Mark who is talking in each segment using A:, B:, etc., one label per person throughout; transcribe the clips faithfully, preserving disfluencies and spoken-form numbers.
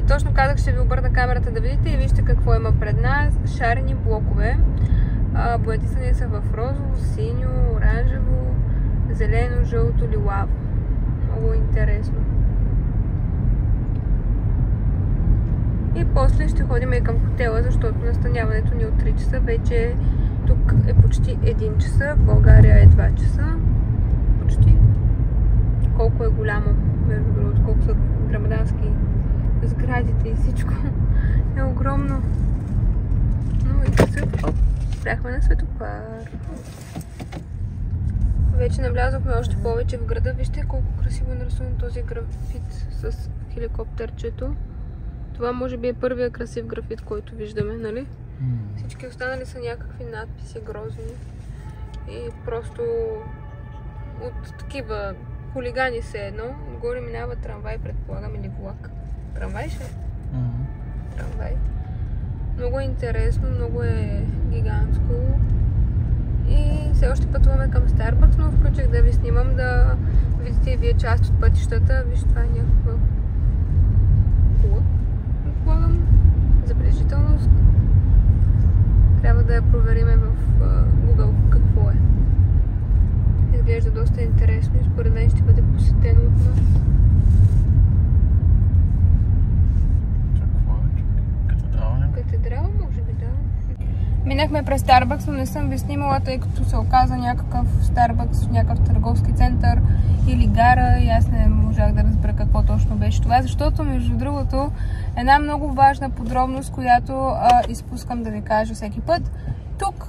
A: И точно казах, ще ви обърна камерата да видите и вижте какво има пред нас. Шарени блокове. Боядисани са в розово, синьо, оранжево, зелено, жълто, лилаво. Много интересно. И после ще ходим и към хотела, защото настаняването ни от три часа. Вече тук е почти един часа, в България е два часа. Почти. Колко е голямо, между другото, колко са грамадански сградите и всичко. Е огромно. Но и също спряхме на светофар. Вече навлязохме още повече в града. Вижте колко красиво е нарисуван този графит с хеликоптерчето. Това може би е първия красив графит, който виждаме, нали? Mm. Всички останали са някакви надписи грозни. И просто от такива хулигани се едно. Отгоре минава трамвай, предполагам, или влак. Трамвай ще? Mm. Трамвай. Много е интересно, много е гигантско. И все още пътуваме към Старбъкс, но включих да ви снимам, да видите и вие част от пътищата. Виж, това е някаква кула. Предполагам. Забележителност. Трябва да я провериме в Google какво е. Изглежда доста интересно и според мен ще бъде посетено от нас. Катедрала, може би, да. Минахме през Старбъкс, но не съм ви снимала, тъй като се оказа някакъв Старбъкс, някакъв търговски център или гара и аз не можах да разбера какво точно беше това, защото между другото една много важна подробност, която а, изпускам да ви кажа всеки път. Тук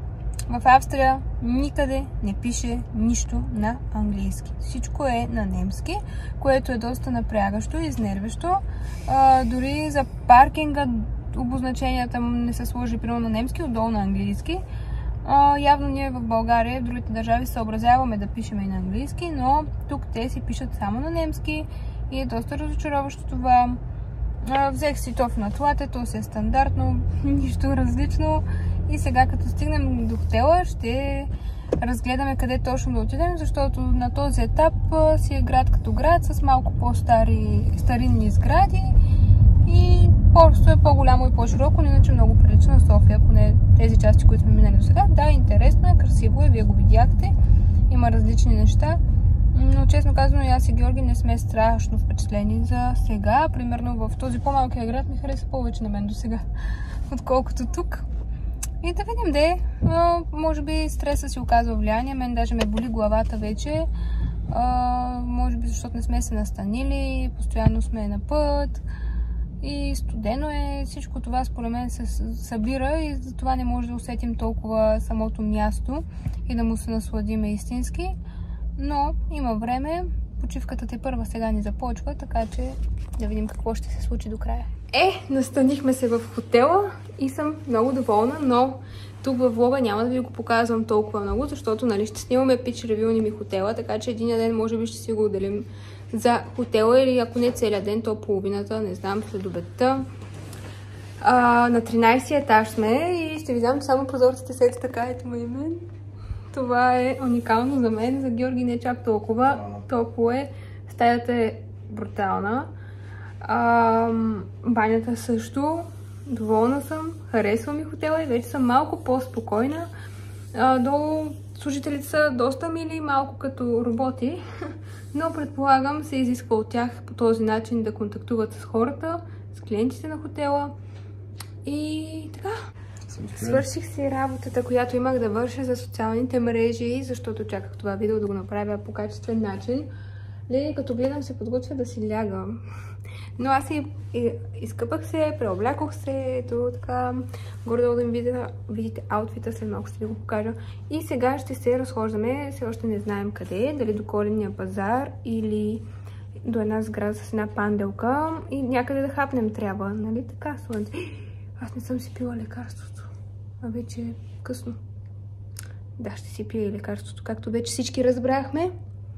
A: в Австрия никъде не пише нищо на английски. Всичко е на немски, което е доста напрягащо и изнервящо. А, дори за паркинга обозначенията не са сложили примерно на немски, отдолу на английски. А, явно ние в България, в другите държави съобразяваме да пишем и на английски, но тук те си пишат само на немски и е доста разочароващо това. А, взех си то в натлате, то си е стандартно, нищо различно. И сега като стигнем до хотела, ще разгледаме къде точно да отидем, защото на този етап си е град като град с малко по-стари старинни сгради и просто е по-голямо и по-широко, но иначе много прилично на София, поне тези части, които сме минали до сега. Да, интересно е, красиво е, вие го видяхте, има различни неща, но честно казано, аз и Георги не сме страшно впечатлени за сега. Примерно в този по-малкия град ми хареса повече на мен до сега, отколкото тук. И да видим де, може би стреса си оказва влияние, мен даже ме боли главата вече, а, може би защото не сме се настанили, постоянно сме на път и студено е, всичко това според мен се събира и затова не може да усетим толкова самото място и да му се насладиме истински, но има време, почивката те първа сега ни започва, така че да видим какво ще се случи до края. Е, настанихме се в хотела и съм много доволна, но тук във влога няма да ви го показвам толкова много, защото нали, ще снимаме пич ревюни ми хотела, така че един ден може би ще си го отделим за хотела или ако не целият ден, то половината, не знам, след обедта. А, на тринайсети етаж сме и ще ви дам само прозорците след така, ето ме и мен. Това е уникално за мен, за Георги не е чак толкова, топло е, стаята е брутална. А, банята също, доволна съм, харесва ми хотела и вече съм малко по-спокойна. Долу служителите са доста мили, малко като роботи, но предполагам се изисква от тях по този начин да контактуват с хората, с клиентите на хотела и така. Свърших си работата, която имах да върша за социалните мрежи, защото чаках това видео да го направя по качествен начин. Лени, като гледам, се подготвя да си лягам. Но аз и, и изкъпах се, преоблякох се, ето така, горе-долу да ми видите, видите аутфита, след малко ще ви го покажа. И сега ще се разхождаме, все още не знаем къде, дали до Коледния пазар или до една сграда с една панделка и някъде да хапнем трябва, нали така, слънце. Аз не съм си пила лекарството, а вече е късно. Да, ще си пия и лекарството, както вече всички разбрахме.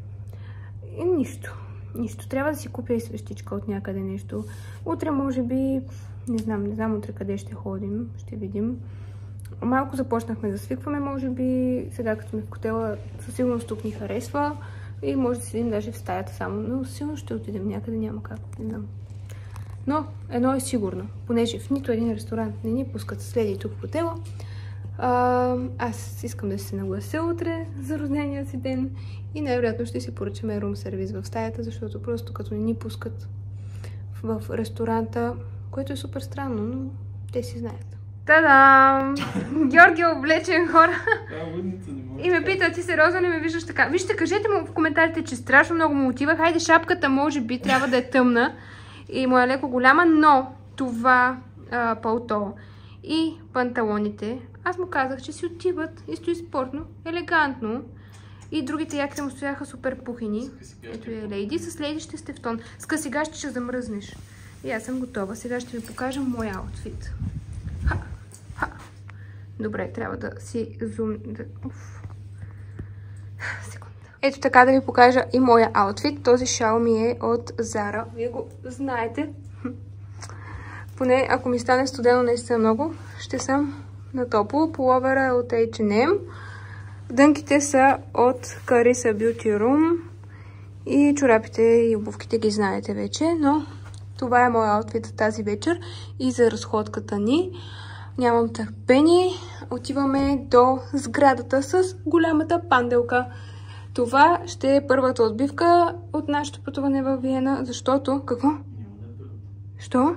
A: И нищо. Нищо. Трябва да си купя и свещичка от някъде нещо. Утре може би, не знам, не знам утре къде ще ходим. Ще видим. Малко започнахме да свикваме, може би. Сега като сме в хотела, със сигурност тук ни харесва. И може да седим даже в стаята само. Но силно ще отидем някъде, няма как. Не знам. Но едно е сигурно, понеже в нито един ресторант не ни пускат следи тук в хотела. А, аз искам да се наглася утре за рождения си ден и най-вероятно ще си поръчаме рум сервис в стаята, защото просто като не ни пускат в ресторанта, което е супер странно, но те си знаят. Та-дам! Георги е облечен, хора. И ме пита, ти сериозно не ме виждаш така. Вижте, кажете му в коментарите, че страшно много му отива. Хайде, шапката може би трябва да е тъмна и му е леко голяма, но това а, палто и панталоните, аз му казах, че си отиват и стои спортно, елегантно. И другите яките му стояха супер пухени. Ето е лейди. С лейди ще сте в тон. С късигащи ще замръзнеш. И аз съм готова. Сега ще ви покажа моя аутфит. Ха! Ха! Добре, трябва да си зум... Да... Уф. Секунда. Ето така да ви покажа и моя аутфит. Този шал ми е от Zara. Вие го знаете. Поне ако ми стане студено наистина много, ще съм на топло. Пуловера е от Ейч енд Ем. Дънките са от Carissa Beauty Room. И чорапите и обувките ги знаете вече, но това е моят аутфит тази вечер и за разходката ни. Нямам търпение. Отиваме до сградата с голямата панделка. Това ще е първата отбивка от нашето пътуване във Виена, защото... Какво? Що?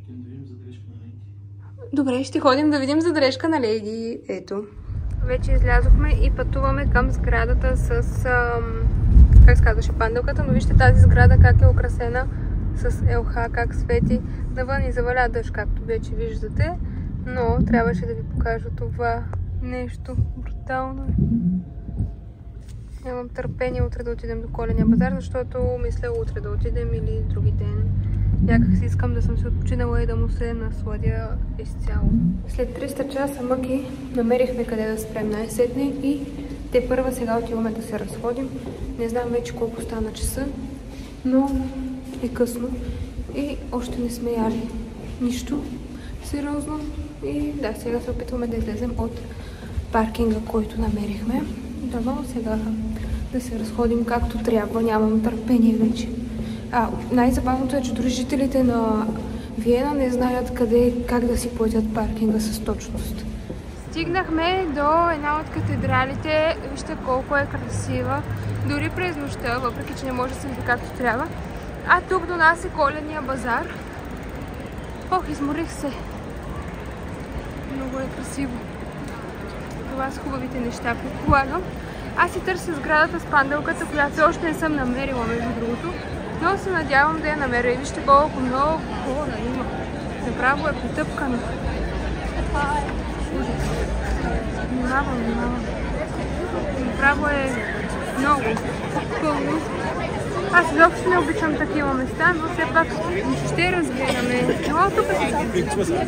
A: Добре, ще ходим да видим задрежка на Лейди. Ето. Вече излязохме и пътуваме към сградата с... Ам, как се казваше панделката, но вижте тази сграда как е украсена с Ел Ха, как свети. Навън и заваля дъжд, както вече виждате. Но трябваше да ви покажа това нещо. Брутално е. Нямам търпение утре да отидем до Коледния базар, защото мисля утре да отидем или други ден. Някак си искам да съм се отпочинала и да му се насладя изцяло. След триста часа мъки намерихме къде да спрем най-сетне и те първа сега отиваме да се разходим. Не знам вече колко стана часа, но е късно и още не сме яли нищо сериозно. И да, сега се опитваме да излезем от паркинга, който намерихме. Дано сега да се разходим както трябва. Нямам търпение вече. А, най-забавното е, че дори жителите на Виена не знаят къде, как да си платят паркинга с точност. Стигнахме до една от катедралите. Вижте колко е красива. Дори през нощта, въпреки че не може да се види както трябва. А тук до нас е Коледния базар. Ох, изморих се. Много е красиво. Това са хубавите неща, предполагам. Аз си търся сградата с панделката, която все още не съм намерила, между другото. Но се надявам да я намеря. И вижте колко много хора има. Направо е потъпкано. Внимавам, внимавам. Направо е много пълно. Аз изобщо не обичам такива места, но все пак ще разгледаме. Но тук е.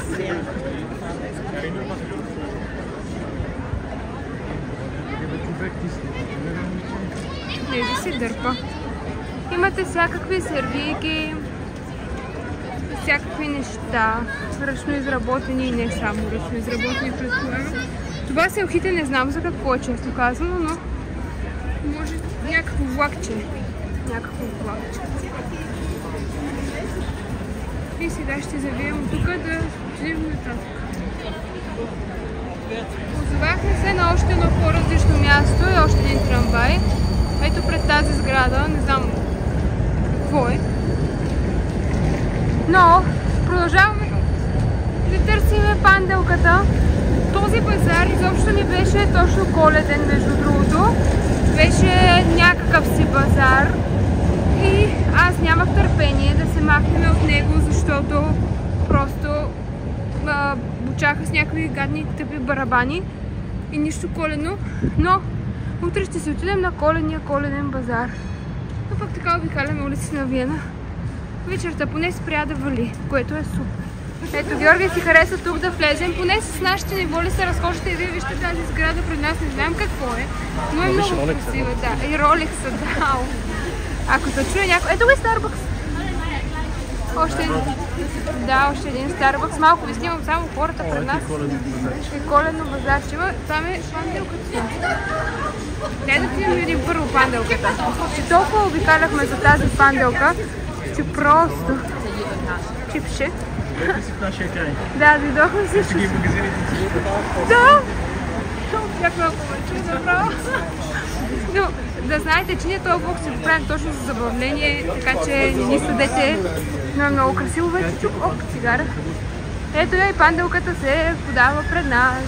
A: Не ви си дърпа. Имате всякакви сервийки, всякакви неща, ръчно изработени и не само ръчно изработени, предполагам. Това селхите не знам за какво е, често казано, но може някакво влакче. Някакво влакче. И сега ще завием от тук да отидем нататък. Озовахме се на още едно по-различно място и още един трамвай. Ето пред тази сграда, не знам какво е. Но продължаваме да търсиме панделката. Този базар изобщо не беше точно коледен, между другото. Беше някакъв си базар. И аз нямах търпение да се махнем от него, защото просто а, бучаха с някакви гадни тъпи барабани и нищо коледно. Но утре ще си отидем на коледния коледен базар. Но пък така обикаляме улиците на Виена. Вечерта поне спря да вали, което е супер. Ето, Георги си хареса тук да влезем. Поне с нашите неволи се разхождате и вие вижте тази сграда пред нас. Не знаем какво е, но е много красива. Да, и Ролекса, да. Ако се чуе някой... Ето го е Starbucks. Още един. Да, още един Starbucks. Малко ви снимам само хората пред нас. Е коледно базарчева. Там е панделката. Дай да ти видим първо панделката. Че толкова обикаляхме за тази панделка, че просто чипче.
B: Дойдете си в нашия край.
A: Да, дойдохме всичко.
B: Ще ги магазините си.
A: Да! Някаква повече, направо. Но да знаете, че ние този влог си го правим точно за забавление, така че не ни съдете. Но е много красиво вече тук. Оп, цигара. Ето я и панделката се подава пред нас.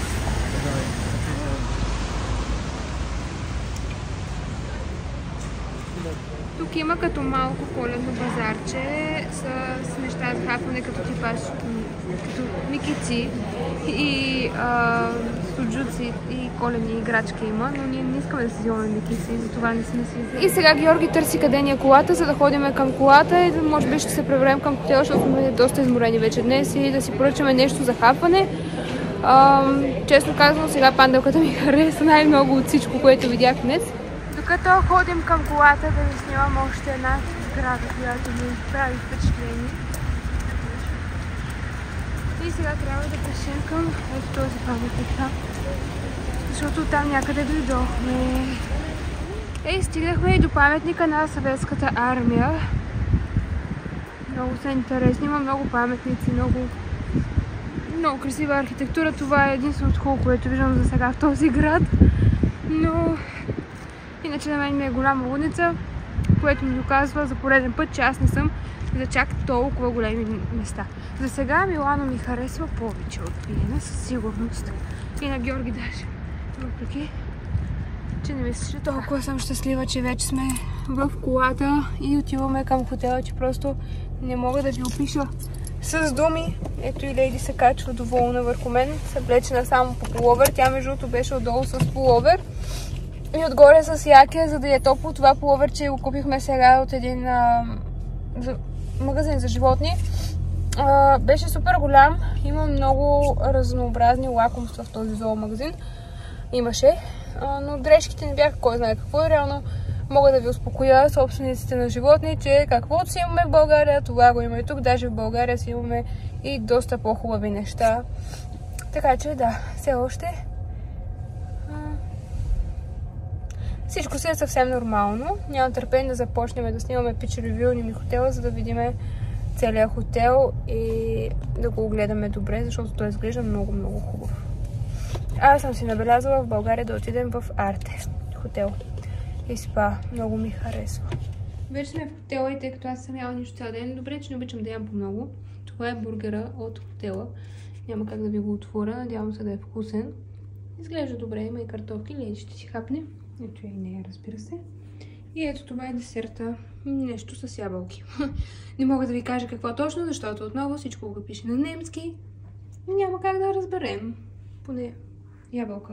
A: Тук има като малко коледно базарче с неща за хапване, като типаш, като микици и а, суджуци и коледни играчки има, но ние не искаме да си взимаме микици, затова не сме си взели. И сега Георги търси къде ни е колата, за да ходим към колата и може би ще се преберем към хотела, защото сме доста изморени вече днес и да си поръчаме нещо за хапване. А, честно казвам, сега панделката ми хареса най-много от всичко, което видях днес. Докато ходим към колата, да ви снимам още една сграда, която ми прави впечатление. И сега трябва да пресем към ето този паметник там, защото там някъде дойдохме. Ей, стигнахме и до паметника на Съветската армия. Много са интересни, има много паметници, много, много красива архитектура. Това е единственото хубаво, което виждам за сега в този град. Но иначе на мен ми е голяма лудница, което ми доказва за пореден път, че аз не съм за чак толкова големи места. За сега Милано ми харесва повече от Виена, със сигурност. И на Георги даже. Въпреки, че не мисля, че толкова съм щастлива, че вече сме в колата и отиваме към хотела, че просто не мога да ви опиша с думи. Ето и Лейди се качва доволна върху мен, съблечена само по пуловер. Тя между другото беше отдолу с пуловер и отгоре с яке, за да е топло. Това пуловерче го купихме сега от един а, за, магазин за животни. А, беше супер голям. Има много разнообразни лакомства в този зоомагазин. Имаше. А, но дрежките не бяха кой знае какво. И реално мога да ви успокоя собствениците на животни, че каквото си имаме в България, това го има и тук. Даже в България си имаме и доста по-хубави неща. Така че да, все още всичко си е съвсем нормално. Няма търпение да започнем да снимаме пич ревю ми хотела, за да видим целият хотел и да го огледаме добре, защото той изглежда много, много хубав. Аз съм си набелязала в България да отидем в Арте хотел и спа. Много ми харесва. Вече сме в хотела и тъй като аз съм яла нищо цял ден, добре, че не обичам да ям по-много. Това е бургера от хотела. Няма как да ви го отворя, надявам се да е вкусен. Изглежда добре, има и картофки, Леди ще си хапне. Ето и нея, разбира се. И ето това е десерта. Нещо с ябълки. Не мога да ви кажа какво точно, защото отново всичко го пише на немски. Няма как да разберем. Поне ябълка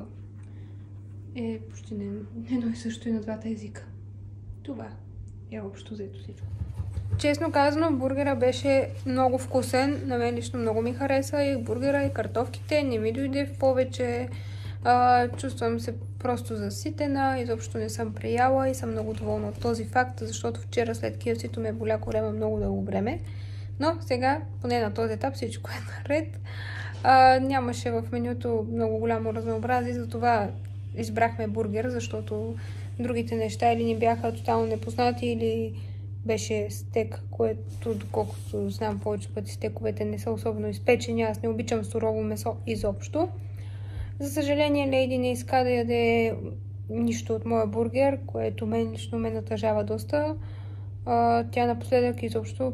A: е почти не, едно и също и на двата езика. Това е общо взето всичко. Честно казано, бургера беше много вкусен. На мен лично много ми хареса и бургера, и картофките. Не ми дойде в повече. А, чувствам се просто заситена, изобщо не съм преяла и съм много доволна от този факт, защото вчера след кей еф си-то ме боля корема много дълго време. Но сега, поне на този етап, всичко е наред. А, нямаше в менюто много голямо разнообразие, затова избрахме бургер, защото другите неща или ни бяха тотално непознати, или беше стек, което, доколкото знам повече пъти, стековете не са особено изпечени. Аз не обичам сурово месо изобщо. За съжаление, Лейди не иска да яде нищо от моя бургер, което мен лично ме натъжава доста. А, тя напоследък изобщо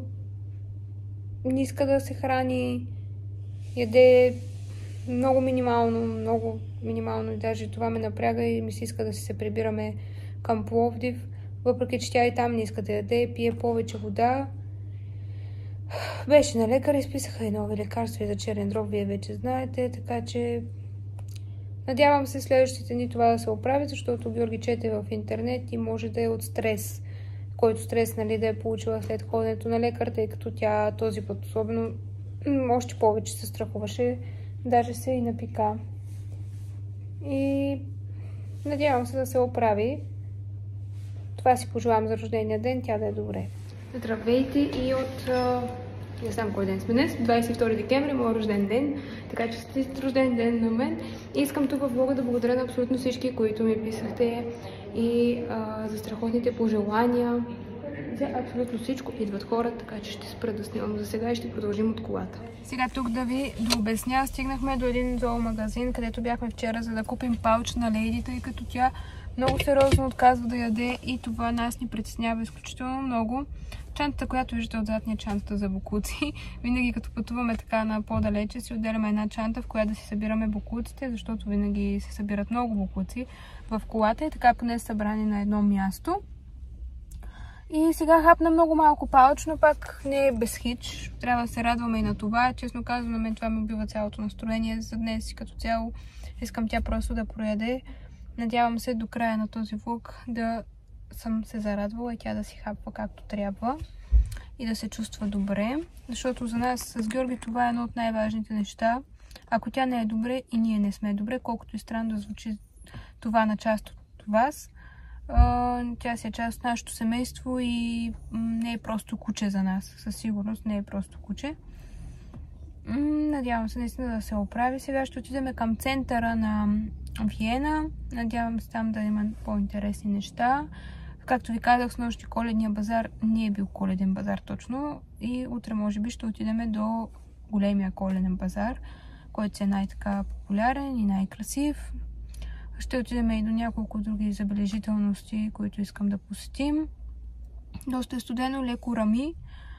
A: не иска да се храни. Яде много минимално, много минимално и даже това ме напряга и ми се иска да си се прибираме към Пловдив. Въпреки че тя и там не иска да яде, пие повече вода. Беше на лекар, изписаха и нови лекарства и за черен дроб, вие вече знаете, така че надявам се следващите дни това да се оправи, защото Георги чете в интернет и може да е от стрес, който стрес, нали, да е получила след ходенето на лекар, тъй като тя този път особено още повече се страхуваше, даже се и напика. И надявам се да се оправи. Това си пожелавам за рождения ден, тя да е добре. Здравейте и от... не знам кой ден сме днес, двадесет и втори декември, моят рожден ден, така че сте рожден ден на мен. И искам тук в влога да благодаря на абсолютно всички, които ми писахте и а, за страхотните пожелания. се абсолютно всичко. Идват хора, така че ще спра да снимам за сега и ще продължим от колата. Сега тук да ви дообясня, стигнахме до един зоомагазин, където бяхме вчера, за да купим пауч на Лейди, тъй като тя много сериозно отказва да яде и това нас ни притеснява изключително много. Чантата, която виждате отзад, ни е чантата за бокуци. Винаги като пътуваме така на по-далече, си отделяме една чанта, в която да си събираме бокуците, защото винаги се събират много бокуци в колата и така поне са събрани на едно място. И сега хапна много малко пауч, но пак не е без хич. Трябва да се радваме и на това. Честно казвам, на мен това ми убива цялото настроение за днес и като цяло искам тя просто да прояде. Надявам се до края на този влог да съм се зарадвала и тя да си хапва както трябва и да се чувства добре. Защото за нас с Георги това е едно от най-важните неща. Ако тя не е добре и ние не сме добре, колкото и странно да звучи това на част от вас, тя си е част от нашето семейство и не е просто куче за нас. Със сигурност не е просто куче. Надявам се наистина да се оправи. Сега ще отидем към центъра на Виена. Надявам се там да има по-интересни неща. Както ви казах, с нощи коледния базар не е бил коледен базар точно. И утре може би ще отидем до големия коледен базар, който е най-така популярен и най-красив. Ще отидем и до няколко други забележителности, които искам да посетим. Доста е студено, леко рами.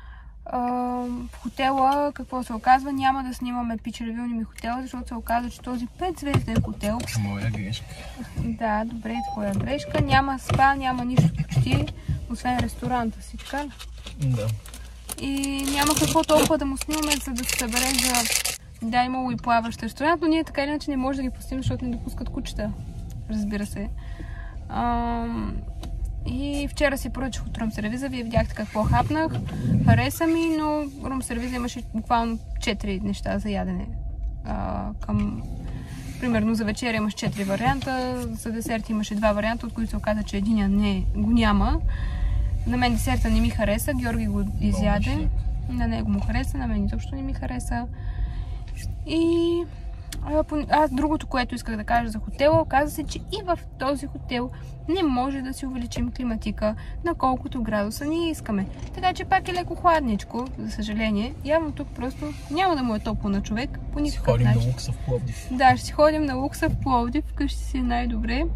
A: В хотела, какво се оказва, няма да снимаме пичеревилни ми хотела, защото се оказва, че този пет-звезден хотел...
B: Моя грешка.
A: Да, добре, твоя грешка. Няма спа, няма нищо почти, освен ресторанта си, така ли?
B: Да.
A: И няма какво толкова да му снимаме, за да се събере за... Да, имало и плаващ ресторант, но ние така или иначе не може да ги пустим, защото не допускат кучета. Разбира се. Ам... И вчера си поръчах от рум-сервиза, вие видяхте какво хапнах. Хареса ми, но рум-сервиза имаше буквално четири неща за ядене. А, към... Примерно за вечеря имаш четири варианта, за десерт имаше два варианта, от които се оказа, че единия не го няма. На мен десерта не ми хареса, Георги го изяде. На него му хареса, на мен изобщо не ми хареса. И аз другото, което исках да кажа за хотела, оказа се, че и в този хотел не може да си увеличим климатика на колкото градуса ние искаме. Така че пак е леко хладничко, за съжаление. Явно тук просто няма да му е топло на човек по никакъв начин.
B: Ще ходим на лукса в Пловдив.
A: Да, ще си ходим на лукса в Пловдив, вкъщи си е най-добре.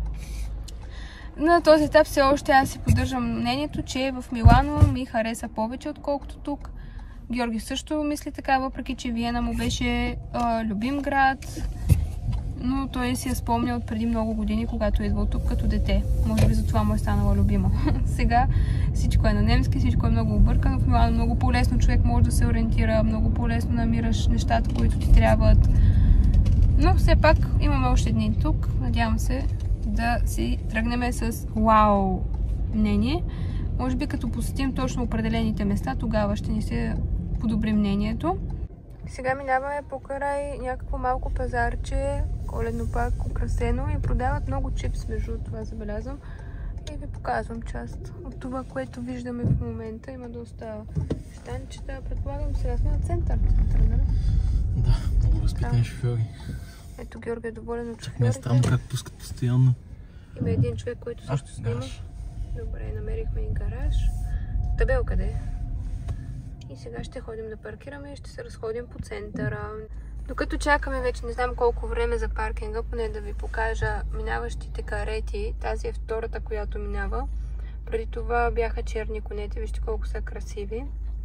A: На този етап все още аз си поддържам мнението, че в Милано ми хареса повече, отколкото тук. Георги също мисли така, въпреки че Виена му беше а, любим град, но той си я спомня от преди много години, когато е идвал тук като дете. Може би затова му е станала любима. Сега всичко е на немски, всичко е много объркано. В Милано много по-лесно човек може да се ориентира, много по-лесно намираш нещата, които ти трябват. Но все пак имаме още дни тук. Надявам се да си тръгнем с вау мнение. Може би като посетим точно определените места, тогава ще ни се подобри мнението. Сега минаваме покрай някакво малко пазарче, коледно пак украсено и продават много чипс, между това забелязвам. И ви показвам част от това, което виждаме в момента. Има доста щанчета. Предполагам, сега сме на център. нали?
B: Да, много възпитани шофьори.
A: Ето Георги е доволен от
B: шофьорите. Ме е странно как пускат постоянно.
A: Има един човек, който също снима. Добре, намерихме и гараж. Табел къде е? И сега ще ходим да паркираме и ще се разходим по центъра. Докато чакаме вече не знам колко време за паркинга, поне да ви покажа минаващите карети. Тази е втората, която минава. Преди това бяха черни конете, вижте колко са красиви.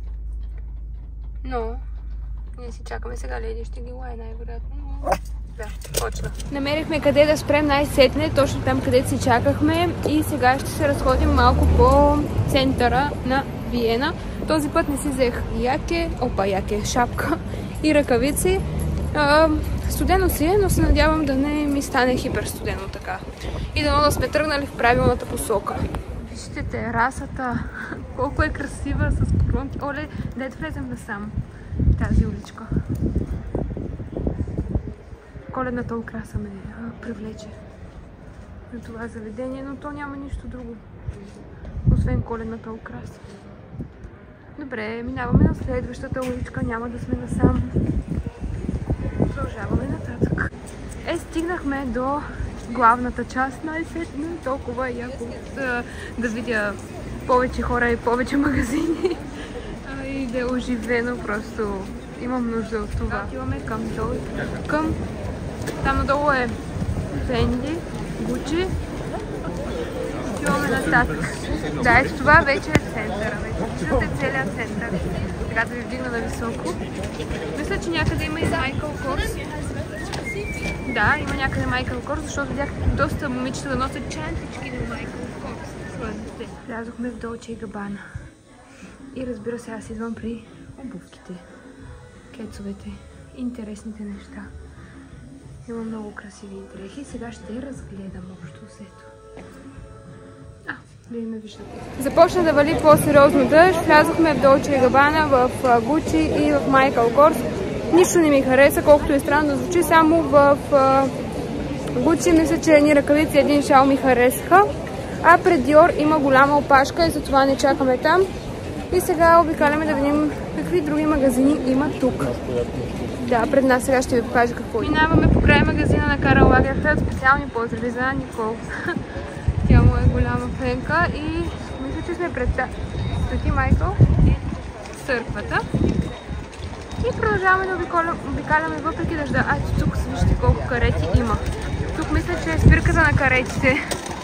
A: Но ние си чакаме сега, Леди ще ги лай най-вероятно. Но... Да, почна. Намерихме къде да спрем най-сетне, точно там където си чакахме и сега ще се разходим малко по центъра на Виена. Този път не си взех яке, опа, яке, шапка и ръкавици. А, студено си е, но се надявам да не ми стане хиперстудено така. И дано да сме тръгнали в правилната посока. Вижте терасата, колко е красива с коронки. Оле, дай да влезем насам тази уличка. Коледната украса ме привлече на това заведение, но то няма нищо друго, освен коледната украса. Добре, минаваме на следващата уличка, няма да сме насам. Продължаваме нататък. Е, стигнахме до главната част, най-сетне, толкова е яко да, да видя повече хора и повече магазини. И да е оживено, просто имам нужда от това. Отиваме към долу, към там надолу е Фенди, Гучи. Отиваме нататък. Да, ето това вече е центъра. Виждате целият център. Така да ви вдигна на високо. Мисля, че някъде има и Майкъл Корс. Да, има някъде Майкъл Корс, защото видях доста момичета да носят чантички на Майкъл Корс. Влязохме в Долче и Габана. И разбира се, аз идвам при обувките, кецовете, интересните неща. Има много красиви дрехи. Сега ще разгледам общо взето. А, вие ме виждате. Започна да вали по-сериозно дъжд. Влязохме в Долче и Габана, в Гучи и в Майкъл Корс. Нищо не ми хареса, колкото е странно да звучи. Само в Гучи мисля, че едни ръкавици и един шал ми харесаха. А пред Диор има голяма опашка и затова не чакаме там. И сега обикаляме да видим какви други магазини има тук. Да, пред нас сега ще ви покажа какво. Минаваме по край магазина на Карл Лагерфелд. Специални поздрави за Никол. Тя му е голяма фенка и мисля, че сме пред Свети Майкъл и църквата. И продължаваме да обикаляме въпреки дъжда. А ето тук вижте колко карети има. Тук мисля, че е спирката на каретите.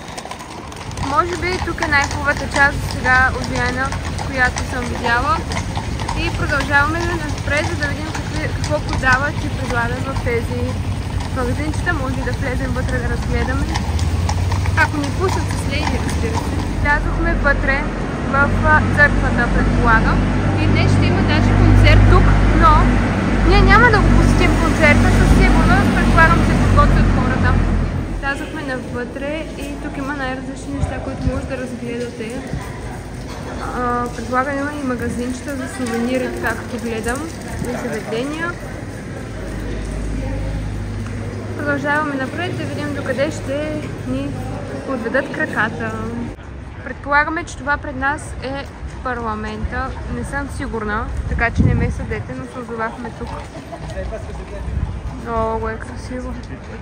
A: Може би тук е най-хубавата част сега от Виена, която съм видяла. И продължаваме да напред, за да видим какви, какво продават и предлагат в тези магазинчета. Може да влезем вътре да разгледаме. Ако ни пуснат с лейди, разбира се. Влязохме вътре в църквата, предполагам. И днес ще има даже концерт тук, но ние няма да го посетим концерта, със сигурност предполагам се подготвят хората. Влязохме навътре и тук има най-различни неща, които може да разгледате. Предполагам има и магазинчета за сувенири, така като гледам, и заведения. Продължаваме напред да видим докъде ще ни отведат краката. Предполагаме, че това пред нас е парламента. Не съм сигурна, така че не ме съдете, но се озовахме тук. Много е красиво.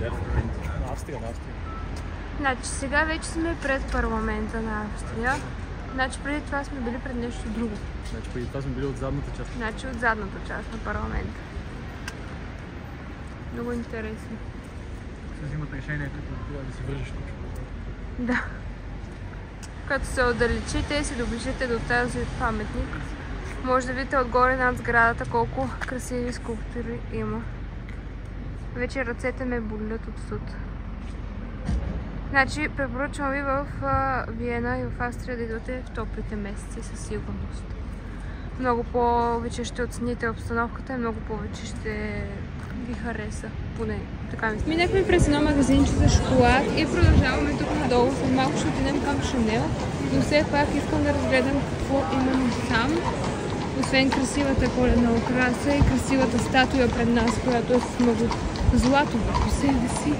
A: Значи сега вече сме пред парламента на Австрия. Значи преди това сме били пред нещо друго.
B: Значи преди това сме били от задната част.
A: Значи от задната част на парламента. Много интересно.
B: Се взимат решение, като трябва да се вържиш тук.
A: Да. Като се отдалечите и се доближите до тази паметник, може да видите отгоре над сградата колко красиви скулптури има. Вече ръцете ме болят от студ. Значи, препоръчвам ви в Виена и в Австрия да идвате в топлите месеци със сигурност. Много повече ще оцените обстановката и много повече ще ви хареса. Поне така мисля. Минахме през едно магазинче за шоколад и продължаваме тук надолу. След малко ще отидем към Шанел, но все пак искам да разгледам какво имам там. Освен красивата коледна украса и красивата статуя пред нас, която е с много злато върху себе си.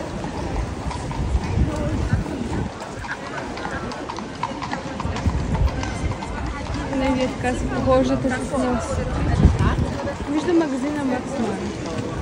A: Не, вие така се похождате с нас. Виждам магазина Макс Мара.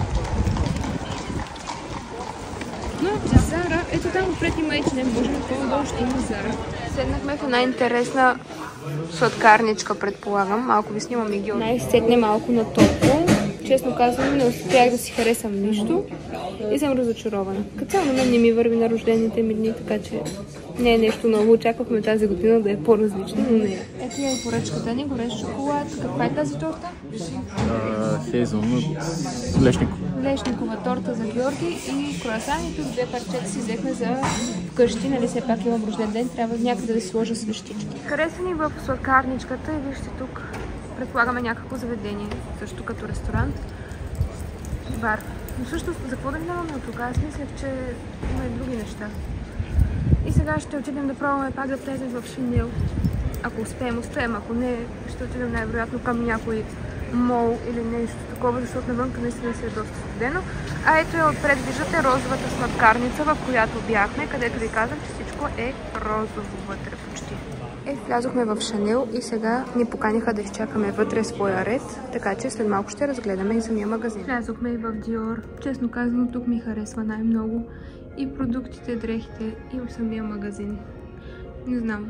A: Но Зара, ето там отпред има Ейч енд Ем, може би по-долу ще има Зара. Седнахме в една интересна сладкарничка, предполагам. Малко ви снимам и ги. Най-сетне малко на топло. Честно казвам, не успях да си харесам нищо и съм разочарована. Като цяло на мен не ми върви на рождените ми дни, така че не е нещо ново. Очаквахме тази година да е по-различно, но не е. Ето е поръчката ни, горещ шоколад. Каква е тази торта?
B: Хейзълнът с лешников.
A: Лешникова торта за Георги и круасан. И тук две парчета си взехме за вкъщи, нали все пак имам рожден ден, трябва някъде да си сложа свещички. Хареса ни в сладкарничката и вижте тук. Предполагаме някакво заведение, също като ресторант, бар. Но всъщност за какво да минаваме от тук? Аз мислех, че има и други неща. И сега ще отидем да пробваме пак да влезем в Шанел. Ако успеем, успеем. Ако не, ще отидем най-вероятно към някой мол или нещо такова, защото навънка наистина си е доста студено. А ето е отпред, виждате розовата сладкарница, в която бяхме, където ви казвам, че всичко е розово вътре почти. Е, влязохме в Шанел и сега ни поканиха да изчакаме вътре своя ред, така че след малко ще разгледаме и самия магазин. Влязохме и в Диор. Честно казано, тук ми харесва най-много и продуктите, дрехите и в самия магазин. Не знам.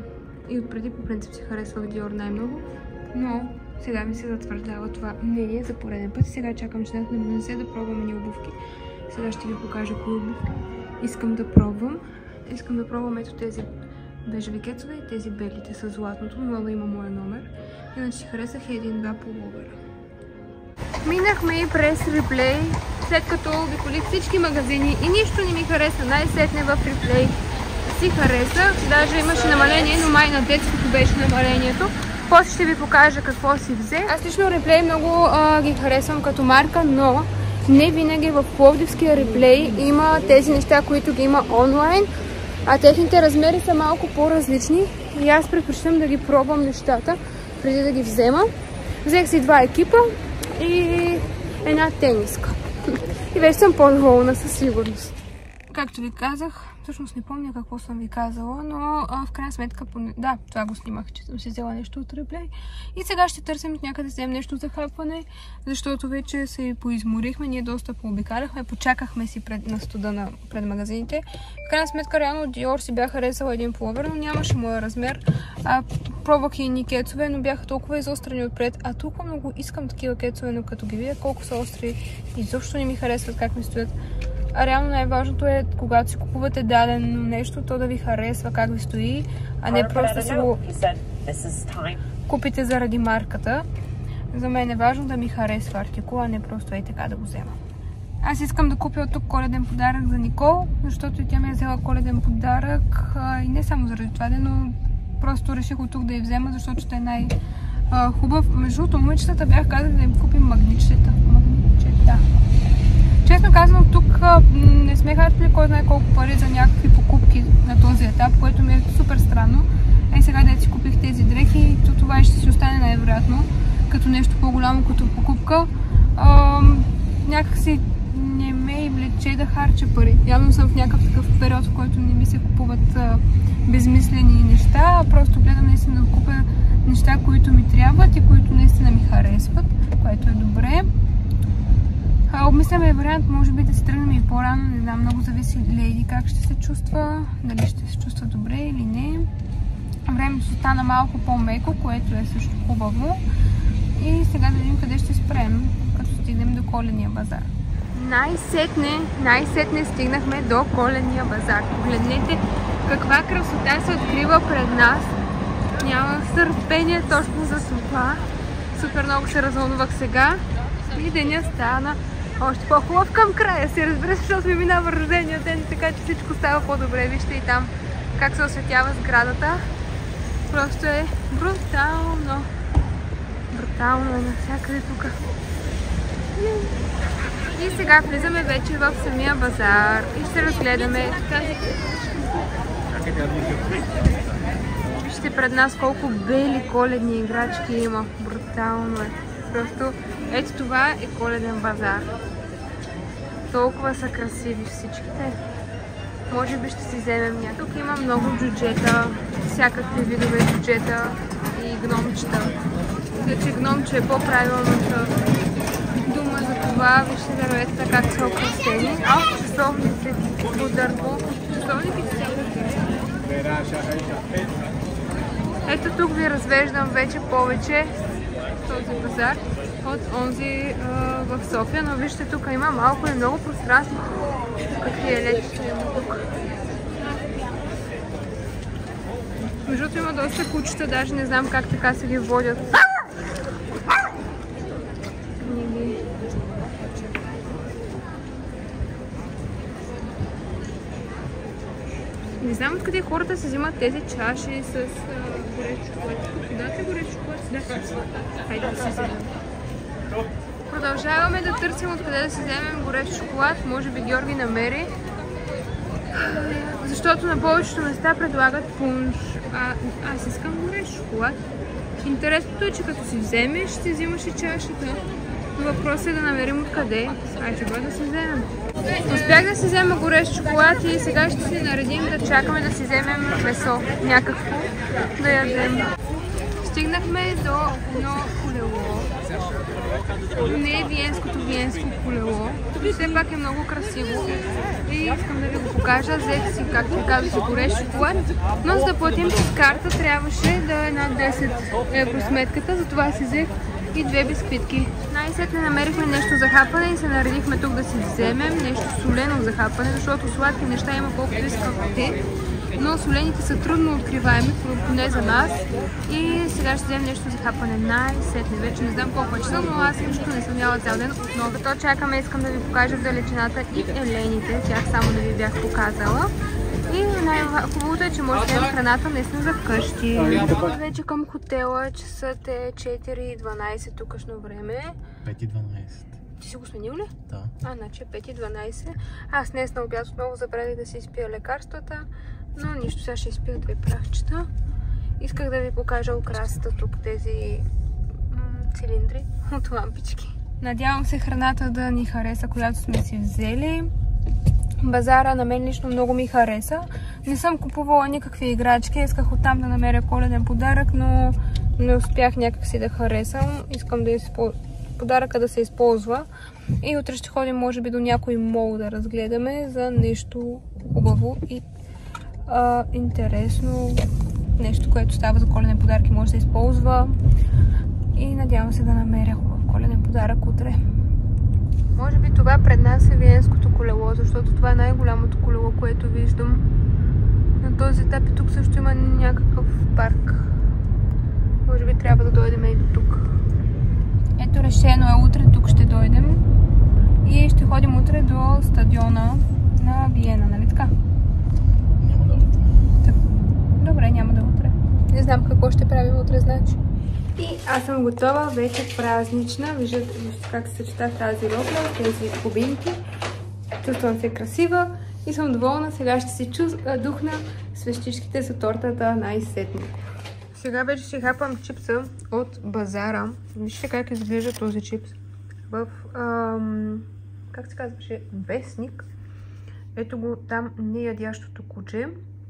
A: и отпреди по принцип си харесвах Dior най-много, но сега ми се затвърждава това мнение за пореден път и сега чакам че да не донесе да пробвам ни обувки. Сега ще ви покажа кои обувки искам да пробвам. Искам да пробвам ето тези бежеви кецове и тези белите с златното, но да има моя номер. Иначе си харесах и един-два пуловера. Минахме и през Реплей, след като обиколих всички магазини и нищо не ми хареса. Най-сетне в Реплей си харесах. Даже имаше намаление, но май на детското беше намалението. После ще ви покажа какво си взе. Аз лично Реплей много а, ги харесвам като марка, но не винаги в пловдивския Реплей има тези неща, които ги има онлайн, а техните размери са малко по-различни и аз предпочитам да ги пробвам нещата преди да ги взема. Взех си два екипа и една тениска. И вече съм по-доволна със сигурност. Както ви казах, всъщност не помня какво съм ви казала, но а, в крайна сметка, да, това го снимах, че съм си взела нещо от Реплей. И сега ще търсим някъде да вземем нещо за хапване, защото вече се поизморихме, ние доста пообикаляхме, почакахме си пред, на студа на, пред магазините. В крайна сметка, реално от Dior си бях харесала един пуловер, но нямаше моя размер. А, пробвах и ни кецове, но бяха толкова изострени отпред, а толкова много искам такива кецове, но като ги видя колко са остри, изобщо не ми харесват как ми стоят. А реално най-важното е, когато си купувате дадено нещо, то да ви харесва как ви стои, а не просто да си го купите заради марката. За мен е важно да ми харесва артикула, а не просто е така да го взема. Аз искам да купя от тук коледен подарък за Никол, защото и тя ми е взела коледен подарък и не само заради това, но просто реших от тук да я взема, защото ще е най-хубав. Между другото, момичетата бях казали да им купим магнитчета. Магнитчета. Честно казвам, тук не сме харчили кой знае колко пари за някакви покупки на този етап, което ми е супер странно. Ей сега да си купих тези дрехи, то това ще си остане най-вероятно като нещо по-голямо, като покупка. Ам, някакси не ме и влече да харча пари. Явно съм в някакъв такъв период, в който не ми се купуват а, безмислени неща, а просто гледам наистина да купя неща, които ми трябват и които наистина ми харесват, което е добре. Обмисляме вариант, може би да се тръгнем и по-рано, не знам, много зависи Лейди как ще се чувства, дали ще се чувства добре или не. Времето стана малко по-меко, което е също хубаво. И сега да видим къде ще спрем, като стигнем до Коледния базар. Най-сетне, най-сетне стигнахме до Коледния базар. Погледнете каква красота се открива пред нас. Нямах търпение точно за това. Супер много се развълнувах сега. И деня стана още по-хубав към края си, разбира се, защото ми минава рождения ден, така че всичко става по-добре. Вижте и там как се осветява сградата. Просто е брутално. Брутално е навсякъде тук. И сега влизаме вече в самия базар и ще разгледаме тази. Вижте пред нас колко бели коледни играчки има. Брутално е. Просто ето това е Коледен базар. Толкова са красиви всичките. Може би ще си вземем някак. Тук има много джуджета, всякакви видове джуджета и гномчета. Значи гномче е по-правилната дума за това. Вижте дърветата как са украсени. А, часовници ударно. Часовниките са ето тук ви развеждам вече повече този базар от онзи а, в София, но вижте тук има малко и много пространство. Какви елечета има тук. Между другото има доста кучета, даже не знам как така се ги водят. Не знам откъде хората си взимат тези чаши с горещ шоколад. Подате горещ шоколад? Да. Хайде да си вземем. Продължаваме да търсим откъде да си вземем горещ шоколад. Може би Георги намери. Защото на повечето места предлагат пунш. А, аз искам горещ шоколад. Интересното е, че като си вземеш, ще взимаш и чашата. Въпросът е да намерим откъде. Айде бъде да си вземем. Успях да си взема горещ шоколад и сега ще си наредим да чакаме да си вземем месо. Някакво да ядем. Стигнахме до едно колело. не е виенското виенско колело. Все пак е много красиво и искам да ви го покажа. Взех си, както ви казах, си горещ шоколад, но за да платим с карта трябваше да е над десет евро сметката, затова си взех и две бисквитки. Най-сетне намерихме нещо за хапане и се наредихме тук да си вземем нещо солено за хапане, защото сладки неща има колкото искате, но солените са трудно откриваеми, поне за нас. И сега ще вземем нещо за хапане най-сетне. Вече не знам колко е часа, но аз също не съм яла цял ден отново. Като чакаме, искам да ви покажа в далечината и елените, тях само да ви бях показала. И най-хубавото е, че може да ядем храната наистина за вкъщи. Вече към хотела, часът е четири и дванайсет тукашно време.
B: пет и дванайсет.
A: Ти си го сменил ли?
B: Да.
A: А, значи е пет и дванайсет. Аз днес на обяд отново забравих да си изпия лекарствата, но нищо, сега ще изпия две прахчета. Исках да ви покажа украсата тук, тези цилиндри от лампички. Надявам се храната да ни хареса, която сме си взели. Базара на мен лично много ми хареса. Не съм купувала никакви играчки, исках оттам да намеря коледен подарък, но не успях някакси да харесам. Искам да изпо... подаръка да се използва. И утре ще ходим може би до някой мол да разгледаме за нещо хубаво и а, интересно. Нещо, което става за коледен подарък и може да използва. И надявам се да намеря хубав коледен подарък утре. Може би това пред нас е виенското колело, защото това е най-голямото колело, което виждам. На този етап и тук също има някакъв парк. Може би трябва да дойдем и до тук. Ето, решено е, утре тук ще дойдем. И ще ходим утре до стадиона на Виена, нали така?
B: Няма да утре.
A: Добре, няма да утре. Не знам какво ще правим утре, значи. И аз съм готова, вече празнична. Виждате, виждате как се съчета тази роля, тези кубинки. Чувствам се красива и съм доволна. Сега ще си чуз... духна свещичките за тортата най-сетне. Сега вече ще хапам чипса от базара. Вижте как изглежда този чипс. В, ам... как се казваше? Вестник. Ето го там неядящото куче.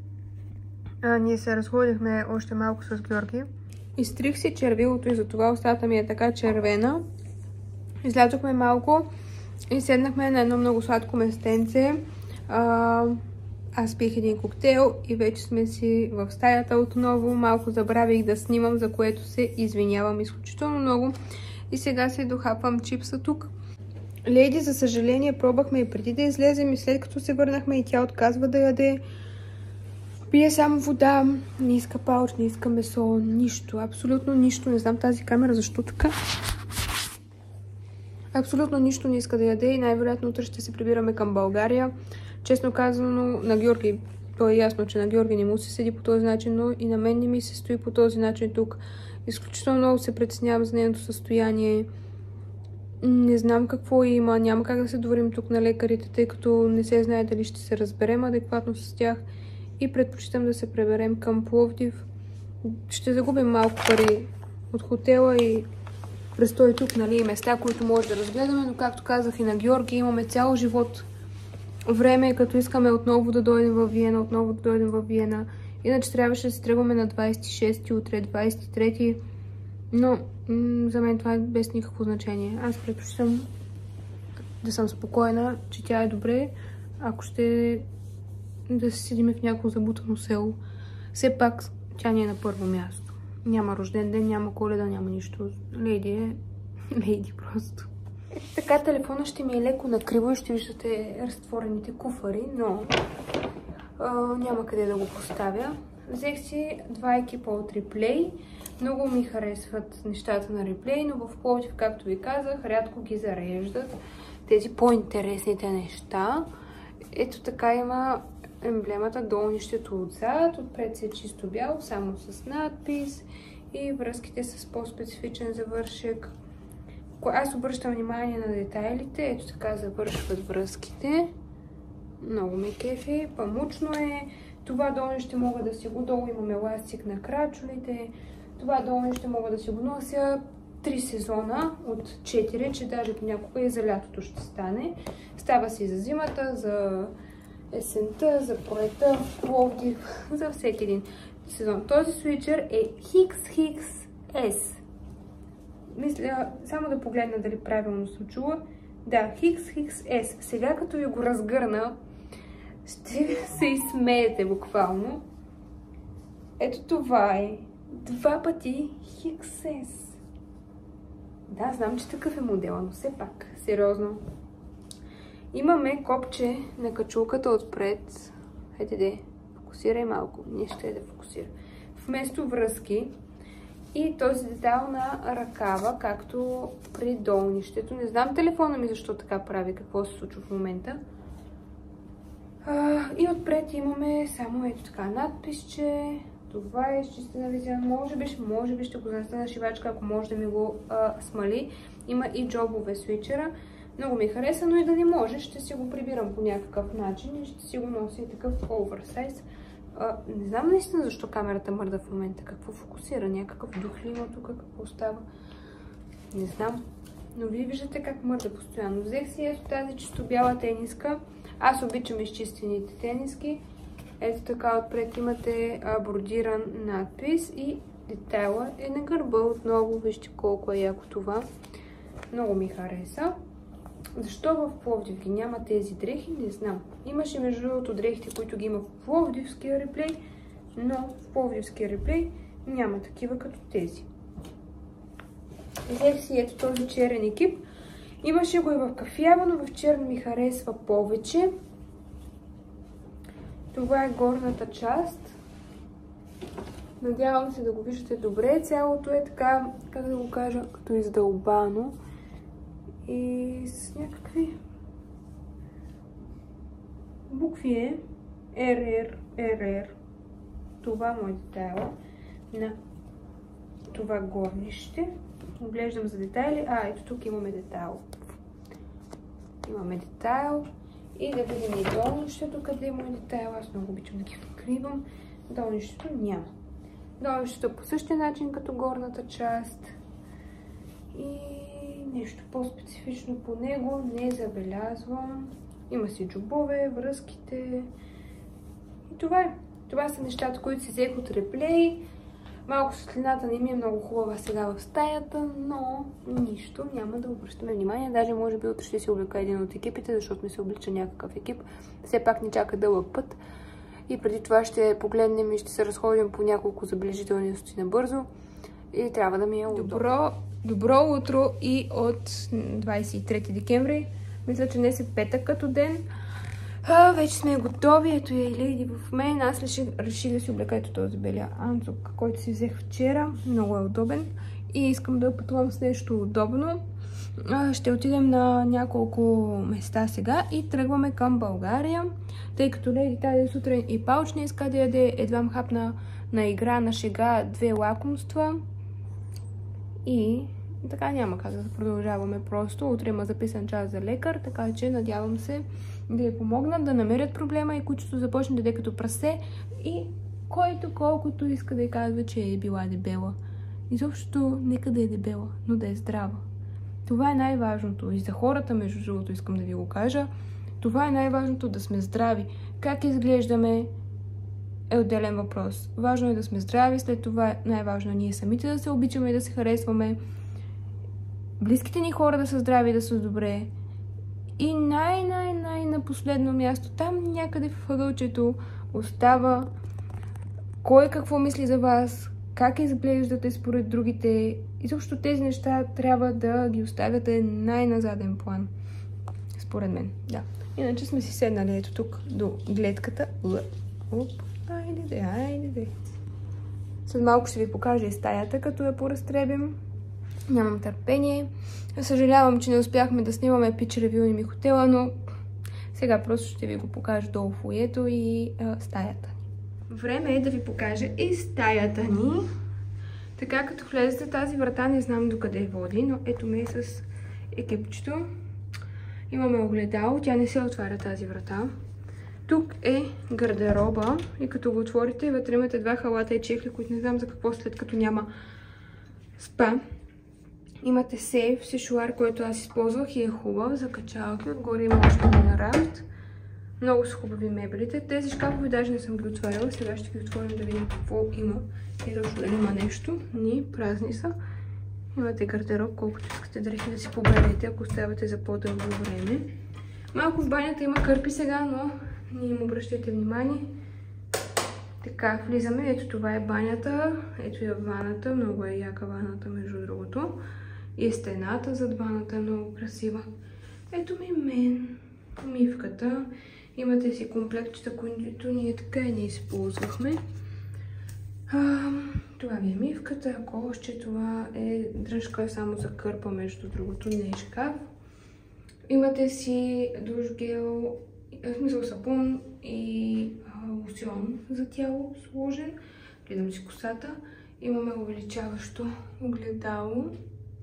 A: А, ние се разходихме още малко с Георги. Изтрих си червилото и затова устата ми е така червена. Излязохме малко и седнахме на едно много сладко местенце. А, аз пих един коктейл и вече сме си в стаята отново. Малко забравих да снимам, за което се извинявам изключително много. И сега се дохапвам чипса тук. Леди, за съжаление, пробвахме и преди да излезем и след като се върнахме и тя отказва да яде. Пие само вода, не иска пауч, не иска месо, нищо, абсолютно нищо. Не знам тази камера защо така. Абсолютно нищо не иска да яде и най-вероятно утре ще се прибираме към България. Честно казано, на Георги, то е ясно, че на Георги не му се седи по този начин, но и на мен не ми се стои по този начин тук. Изключително много се притеснявам за нейното състояние. Не знам какво има, няма как да се доверим тук на лекарите, тъй като не се знае дали ще се разберем адекватно с тях. И предпочитам да се преберем към Пловдив. Ще загубим малко пари от хотела и престой тук, нали, места, които може да разгледаме, но както казах и на Георги, имаме цял живот време, като искаме отново да дойдем в Виена, отново да дойдем в Виена. Иначе трябваше да се тръгваме на двайсет и шести, утре двайсет и трети, но за мен това е без никакво значение. Аз предпочитам да съм спокойна, че тя е добре, ако ще да се седиме в някакво забутано село. Все пак тя ни е на първо място. Няма рожден ден, няма Коледа, няма нищо. Лейди е лейди просто. Ето така, телефона ще ми е леко накриво и ще виждате разтворените куфари, но а, няма къде да го поставя. Взех си два екипа от Replay. Много ми харесват нещата на Replay, но в Пловдив, както ви казах, рядко ги зареждат тези по-интересните неща. Ето така има емблемата, долнището отзад, отпред се е чисто бяло, само с надпис и връзките с по-специфичен завършек. Аз обръщам внимание на детайлите, ето така завършват връзките. Много ме кефи, памучно е. Това долнище мога да си го, долу имам еластик на крачовете. Това долнище мога да си го нося три сезона от четири, че даже понякога и за лятото ще стане. Става си за зимата, за есента, за пролета, в Пловдив, за всеки един сезон. Този свичър е Хикс Хикс Ес. Мисля, само да погледна дали правилно съм чула. Да, Хикс Хикс Ес. Сега като ви го разгърна, ще се изсмеете буквално. Ето това е. Два пъти Хикс Ес. Да, знам, че такъв е модела, но все пак, сериозно. Имаме копче на качулката отпред. Хайде де, фокусирай малко. Не ще да фокусира. Вместо връзки. И този детайл на ръкава, както при долнището. Не знам телефона ми защо така прави, какво се случва в момента. А, и отпред имаме само ето така надписче. Това е изчистена визия. Може би, може би ще го занеса на шивачка, ако може да ми го а, смали. Има и джобове свичера. Много ми хареса, но и да не може, ще си го прибирам по някакъв начин и ще си го нося и такъв оверсайз. А, не знам наистина защо камерата мърда в момента. Какво фокусира? Някакъв дух ли има тук? Какво става? Не знам. Но вие виждате как мърда постоянно. Взех си ето тази чисто бяла тениска. Аз обичам изчистените тениски. Ето така отпред имате а, бродиран надпис и детайла е на гърба отново. Вижте колко е яко това. Много ми хареса. Защо в Пловдив ги няма тези дрехи, не знам. Имаше между другото дрехите, които ги има в Пловдивския реплей, но в Пловдивския реплей няма такива като тези. Взех си ето този черен екип. Имаше го и в кафява, но в черен ми харесва повече. Това е горната част. Надявам се да го виждате добре. Цялото е така, как да го кажа, като издълбано. И с някакви букви е Р Р Р Р. Това му е детайла на това горнище. Оглеждам за детайли. А, ето тук имаме детайл. Имаме детайл. И да видим и долнището, къде му е детайл. Аз много обичам да ги откривам. Долнището няма. Долнището по същия начин като горната част. И нещо по-специфично по него не забелязвам. Има си джобове, връзките. И това е. Това са нещата, които си взех от реплей. Малко светлината не ми е много хубава сега в стаята, но нищо, няма да обръщаме внимание. Даже може би утре ще си облека един от екипите, защото ми се облича някакъв екип. Все пак ни чака дълъг път. И преди това ще погледнем и ще се разходим по няколко забележителности набързо. И трябва да ми е удобно. Добро, добро утро и от двадесет и трети декември. Мисля, че днес е петък като ден. А, вече сме готови. Ето я и Лейди в мен. Аз реших, реших да си облека ето този белия анцук, който си взех вчера. Много е удобен. И искам да пътувам с нещо удобно. А, ще отидем на няколко места сега и тръгваме към България. Тъй като Лейди тази сутрин и пауч не иска да яде, едва хапна на игра, на шега, две лакомства. И така няма как да продължаваме просто. Утре има записан час за лекар, така че надявам се да я помогнат да намерят проблема и кучето започне да яде като прасе. И който колкото иска да й казва, че е била дебела. Изобщо нека да е дебела, но да е здрава. Това е най-важното. И за хората, между другото, искам да ви го кажа. Това е най-важното, да сме здрави. Как изглеждаме е отделен въпрос. Важно е да сме здрави, след това най-важно е ние самите да се обичаме и да се харесваме. Близките ни хора да са здрави и да са добре. И най-най-най на последно място, там някъде в ъгълчето остава кой какво мисли за вас, как изглеждате според другите. И също тези неща трябва да ги оставяте най-назаден план. Според мен, да. Иначе сме си седнали ето тук до гледката. Оп, айде де, айде де. След малко ще ви покажа и стаята, като я поразтребим. Нямам търпение. Съжалявам, че не успяхме да снимаме пич ревю на ми хотела, но сега просто ще ви го покажа долу в фоайето и а, стаята. Време е да ви покажа и стаята ни. Така, като влезете тази врата, не знам докъде води, но ето ме с екипчето. Имаме огледало, тя не се отваря тази врата. Тук е гардероба и като го отворите, вътре имате два халата и чехли, които не знам за какво, след като няма спа. Имате сейф, сешуар, който аз използвах и е хубав за качалки. Отгоре има още на рамт. Много са хубави мебелите. Тези шкафове даже не съм ги отваряла. Сега ще ги отворим да видим какво има. И точно дали има нещо. Ни, празни са. Имате гардероб, колкото искате дрехи да си поберете, ако оставате за по-дълго време. Малко в банята има кърпи сега, но не им обръщайте внимание. Така, влизаме. Ето това е банята. Ето е ваната. Много е яка ваната, между другото. И стената зад ваната е много красива. Ето ми мен. Мивката. Имате си комплектчета, които ние така и не използвахме. А, това ви е мивката. Кошче, това е дръжка само за кърпа, между другото, не е шкаф. Имате си душ гел, в смисъл сапун и лосьон за тяло сложен. Гледам си косата. Имаме увеличаващо огледало.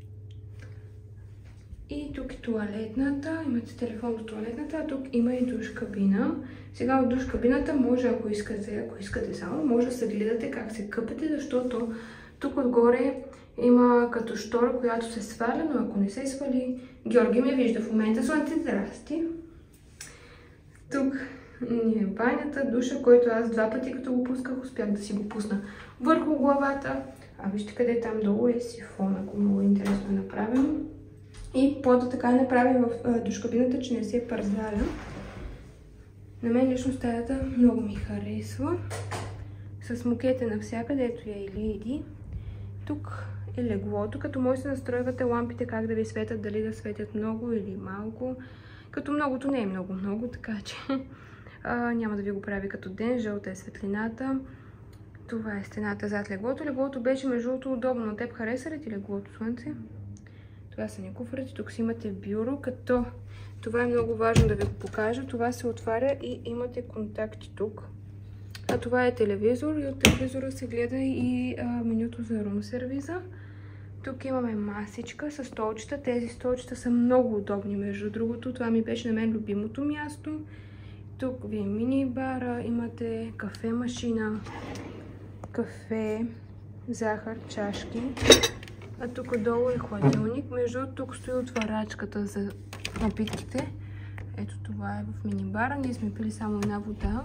A: И тук е туалетната. Имате телефон до туалетната, а тук има и душ кабина. Сега от душ кабината може, ако искате, ако искате само, може да се гледате как се къпете, защото тук отгоре има като штора, която се сваля, но ако не се свали, Георги ме вижда в момента. Слънце, здрасти! Тук ни е банята, душа, който аз два пъти като го пусках, успях да си го пусна върху главата. А вижте къде там долу е сифон, ако много интересно е направено. И пода така е направен в душкабината, че не се парзаля. На мен лично стаята много ми харесва. С мукета навсякъде, ето я и Лиди. Тук е леглото, като може да настройвате лампите как да ви светят, дали да светят много или малко. Като многото не е много-много, така че а, няма да ви го прави като ден. Жълта е светлината. Това е стената зад леглото. Леглото беше между другото удобно. На теб хареса ли ти леглото, слънце? Това са ни куфарите. Тук си имате бюро, като това е много важно да ви го покажа. Това се отваря и имате контакти тук. А това е телевизор и от телевизора се гледа и а, менюто за рум сервиза. Тук имаме масичка с столчета. Тези столчета са много удобни, между другото. Това ми беше на мен любимото място. Тук ви е мини бара, имате кафе машина, кафе, захар, чашки. А тук отдолу е хладилник. Между тук стои отварачката за напитките. Ето това е в мини бара. Ние сме пили само една вода.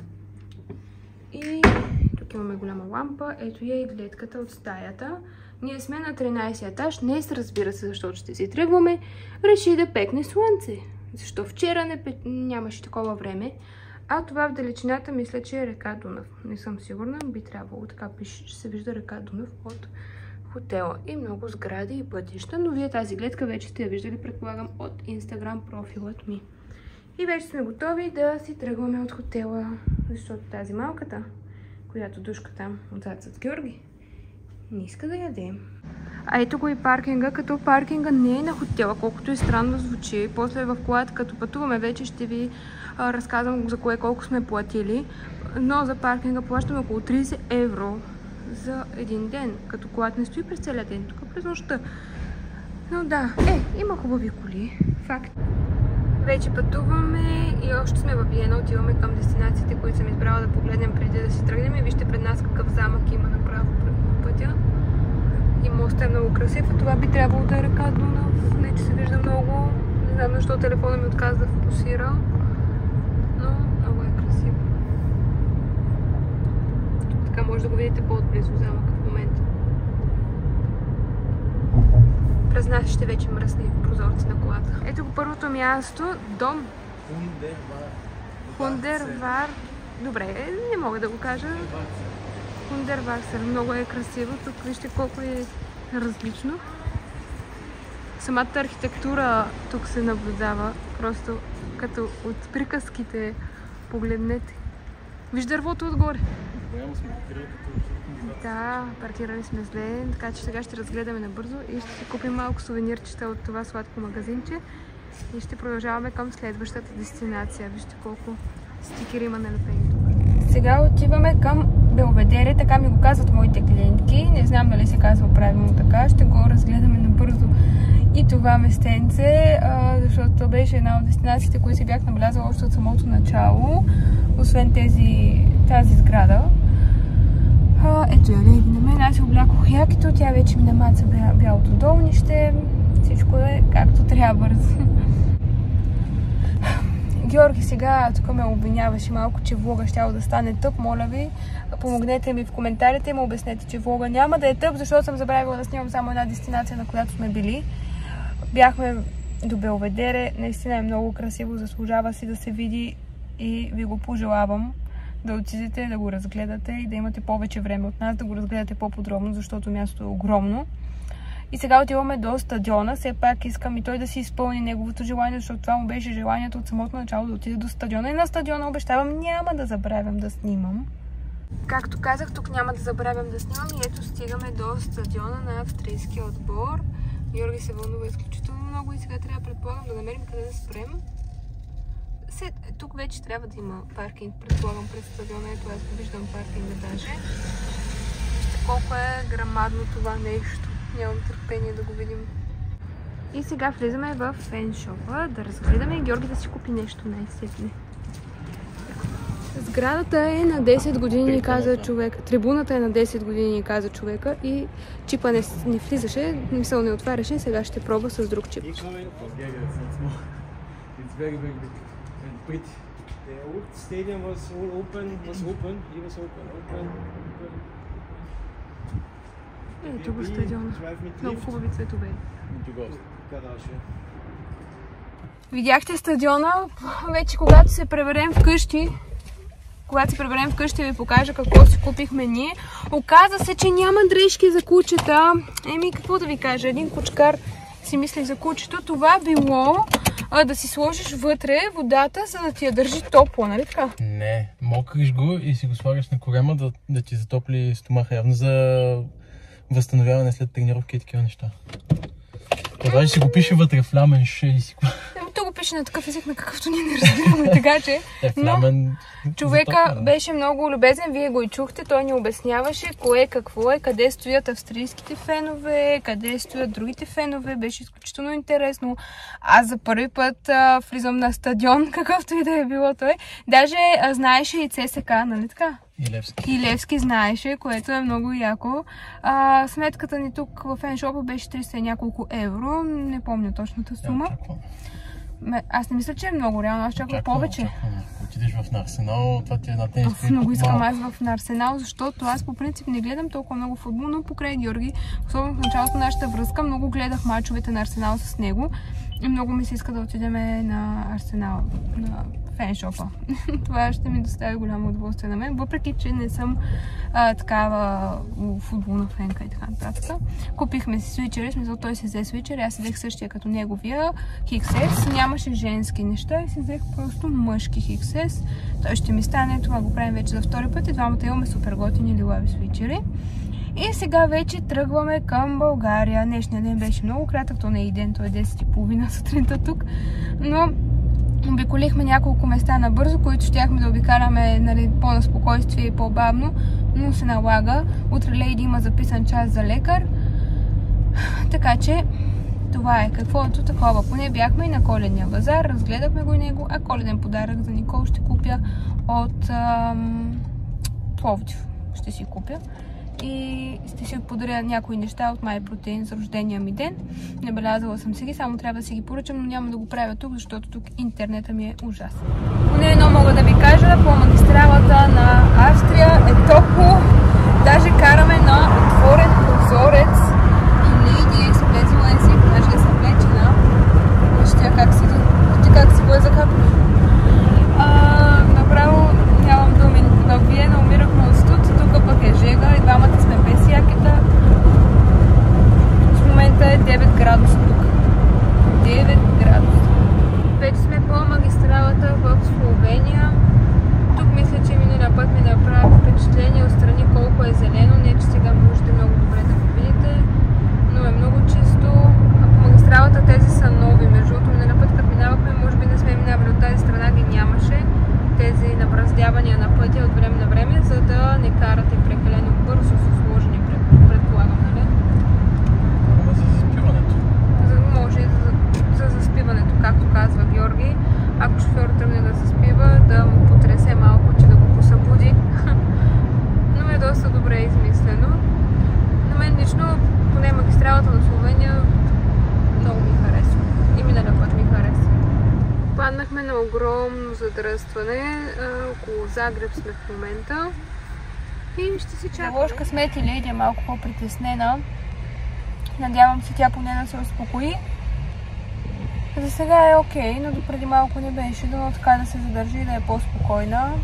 A: И тук имаме голяма лампа. Ето я и гледката от стаята. Ние сме на тринайсети етаж. Днес, разбира се, защото ще си тръгваме, реши да пекне слънце. Защо вчера не пек... нямаше такова време. А това в далечината мисля, че е река Дунав. Не съм сигурна, би трябвало. Така пише, че се вижда река Дунав от хотела. И много сгради и пътища. Но вие тази гледка вече сте я виждали, предполагам, от Инстаграм профилът ми. И вече сме готови да си тръгваме от хотела. Защото тази малката, която душка там отзад зад Георги, не иска да ядем. А ето го и паркинга, като паркинга не е на хотела, колкото и странно звучи. После в колата, като пътуваме, вече ще ви а, разказвам за кое колко сме платили. Но за паркинга плащаме около трийсет евро за един ден, като колата не стои през целия ден, тук през нощта. Но да, е, има хубави коли, факт. Вече пътуваме и още сме във Виена, отиваме към дестинациите, които съм избрала да погледнем преди да си тръгнем. И вижте пред нас какъв замък има направо пред пътя. И мостът е много красив, а това би трябвало да е река Дунав. Не, че се вижда много. Не знам защо телефона ми отказа да фокусира. Но много е красиво. Така може да го видите по-отблизо замъка в момента. През нас ще вече мръсни прозорци на колата. Ето го първото място. Дом
B: Хундервар.
A: Хундервар. Добре, не мога да го кажа. Хундервар. Много е красиво. Тук вижте колко е различно. Самата архитектура тук се наблюдава. Просто като от приказките погледнете. Виж дървото отгоре.
B: Голямо сме паркирали като...
A: Да, паркирали сме зле, така че сега ще разгледаме набързо и ще си купим малко сувенирчета от това сладко магазинче и ще продължаваме към следващата дестинация. Вижте колко стикери има налепени тук. Сега отиваме към Белведере, така ми го казват моите клиентки. Не знам дали се казва правилно така, ще го разгледаме набързо и това местенце, защото беше една от дестинациите, които си бях набелязала още от самото начало, освен тези, тази сграда. Ето я Леди на мен, аз облякох якито, тя вече ми намаца бялото долнище, всичко е както трябва. Георги сега тук ме обвиняваше малко, че влога щяло да стане тъп. Моля ви, помогнете ми в коментарите и му обяснете, че влога няма да е тъп, защото съм забравила да снимам само една дестинация, на която сме били. Бяхме до Белведере, наистина е много красиво, заслужава си да се види и ви го пожелавам да отидете, да го разгледате и да имате повече време от нас, да го разгледате по-подробно, защото мястото е огромно. И сега отиваме до стадиона. Все пак искам и той да си изпълни неговото желание, защото това му беше желанието от самото начало да отиде до стадиона. И на стадиона обещавам, няма да забравям да снимам. Както казах, тук няма да забравям да снимам и ето стигаме до стадиона на австрийския отбор. Георги се вълнува изключително много и сега трябва, предполагам, да намерим къде да спрем. Се, тук вече трябва да има паркинг, предполагам, пред стадиона. Ето аз виждам паркинга даже. Вижте колко е грамадно това нещо. Нямам търпение да го видим. И сега влизаме в феншопа да разгледаме и Георги да си купи нещо най-сетне. Сградата е на десет години, каза човек. Трибуната е на десет години, каза човека и чипа не, не влизаше, мисъл не отваряше, сега ще пробва с друг чип. Ето го стадиона. Много хубави цветове. Видяхте стадиона. Вече когато се преберем вкъщи, когато се преберем вкъщи, ви покажа какво си купихме ние. Оказа се, че няма дрежки за кучета. Еми, какво да ви кажа? Един кучкар си мисли за кучето. Това било а, да си сложиш вътре водата, за да ти я държи топло, нали така?
B: Не, мокриш го и си го слагаш на корема да, да ти затопли стомаха. Явно за възстановяване след тренировки и такива неща. Това си го пише вътре фламен шей си.
A: То го пише на такъв език, на какъвто ние не разбираме, така че. Но човека беше много любезен, вие го и чухте, той ни обясняваше кое какво е, къде стоят австрийските фенове, къде стоят другите фенове, беше изключително интересно. Аз за първи път а, влизам на стадион, какъвто и да е било той. Даже а, знаеше и ЦСКА, нали така?
B: И Левски.
A: И Левски знаеше, което е много яко. А, сметката ни тук в феншопа беше триста и няколко евро. Не помня точната сума. Ме, аз не мисля, че е много реално. Аз чакам повече.
B: Ако отидеш в Арсенал, това ти е на тенис.
A: Много искам аз в Арсенал, защото аз по принцип не гледам толкова много футбол, но покрай Георги, особено в началото на нашата връзка, много гледах мачовете на Арсенал с него. И много ми се иска да отидем на Арсенал, на феншопа. Това ще ми достави голямо удоволствие на мен, въпреки че не съм а, такава футболна фенка и така нататък. Купихме си свичери, смисъл той си взе свичери, аз си взех същия като неговия Икс Ес. Нямаше женски неща и си взех просто мъжки Икс Ес. Той ще ми стане, това го правим вече за втори път и двамата имаме супер готини лилави свичери. И сега вече тръгваме към България. Днешният ден беше много кратък, то не е и ден, то е десет и половина сутринта тук. Но обиколихме няколко места набързо, които щяхме да обикаляме, нали, по-на спокойствие и по-бавно, но се налага. Утре Лейди има записан час за лекар. Така че това е каквото такова. Поне бяхме и на Коледния базар, разгледахме го и него, а коледен подарък за Никол ще купя от ам, Пловдив. Ще си купя. И ще си подаря някои неща от MyProtein за рождения ми ден. Набелязала съм си ги, само трябва да си ги поръчам, но няма да го правя тук, защото тук интернета ми е ужасен. Поне едно мога да ви кажа, по магистралата на Австрия е топло. Даже караме на отворен прозорец. И Лейди е сплезила и си, даже е съвлечена. Вижте как седи. Вижте как си го е закапва. Направо нямам думи. В Виена умирахме от студ, тук пък е жега и двамата сме без якета. В момента е девет градуса тук. девет градуса. Вече сме по магистралата в Словения. Тук мисля, че миналия път ми направи впечатление отстрани колко е зелено. Не, че сега можете много добре да го видите, но е много чисто. А по магистралата тези са нови. Между другото, миналия път като минавахме, може би не сме минавали от тази страна, ги нямаше. Тези набраздявания на пътя от време на време, за да не карате прекалено бързо с сложени, предполагам, нали?
B: За заспиването.
A: За, може и за, за заспиването, както казва Георги. Ако шофьор тръгне да заспива, да му потресе малко, че да го посъбуди. Но е доста добре измислено. На мен лично, поне магистралата на Словения, много ми харесва. И миналия път ми харесва. Паднах Минахме на огромно задръстване, около Загреб сме в момента и ще си чакаме. Лош късмет и Леди е малко по-притеснена. Надявам се тя поне да се успокои. За сега е окей, но допреди малко не беше, но така да се задържи и да е по-спокойна.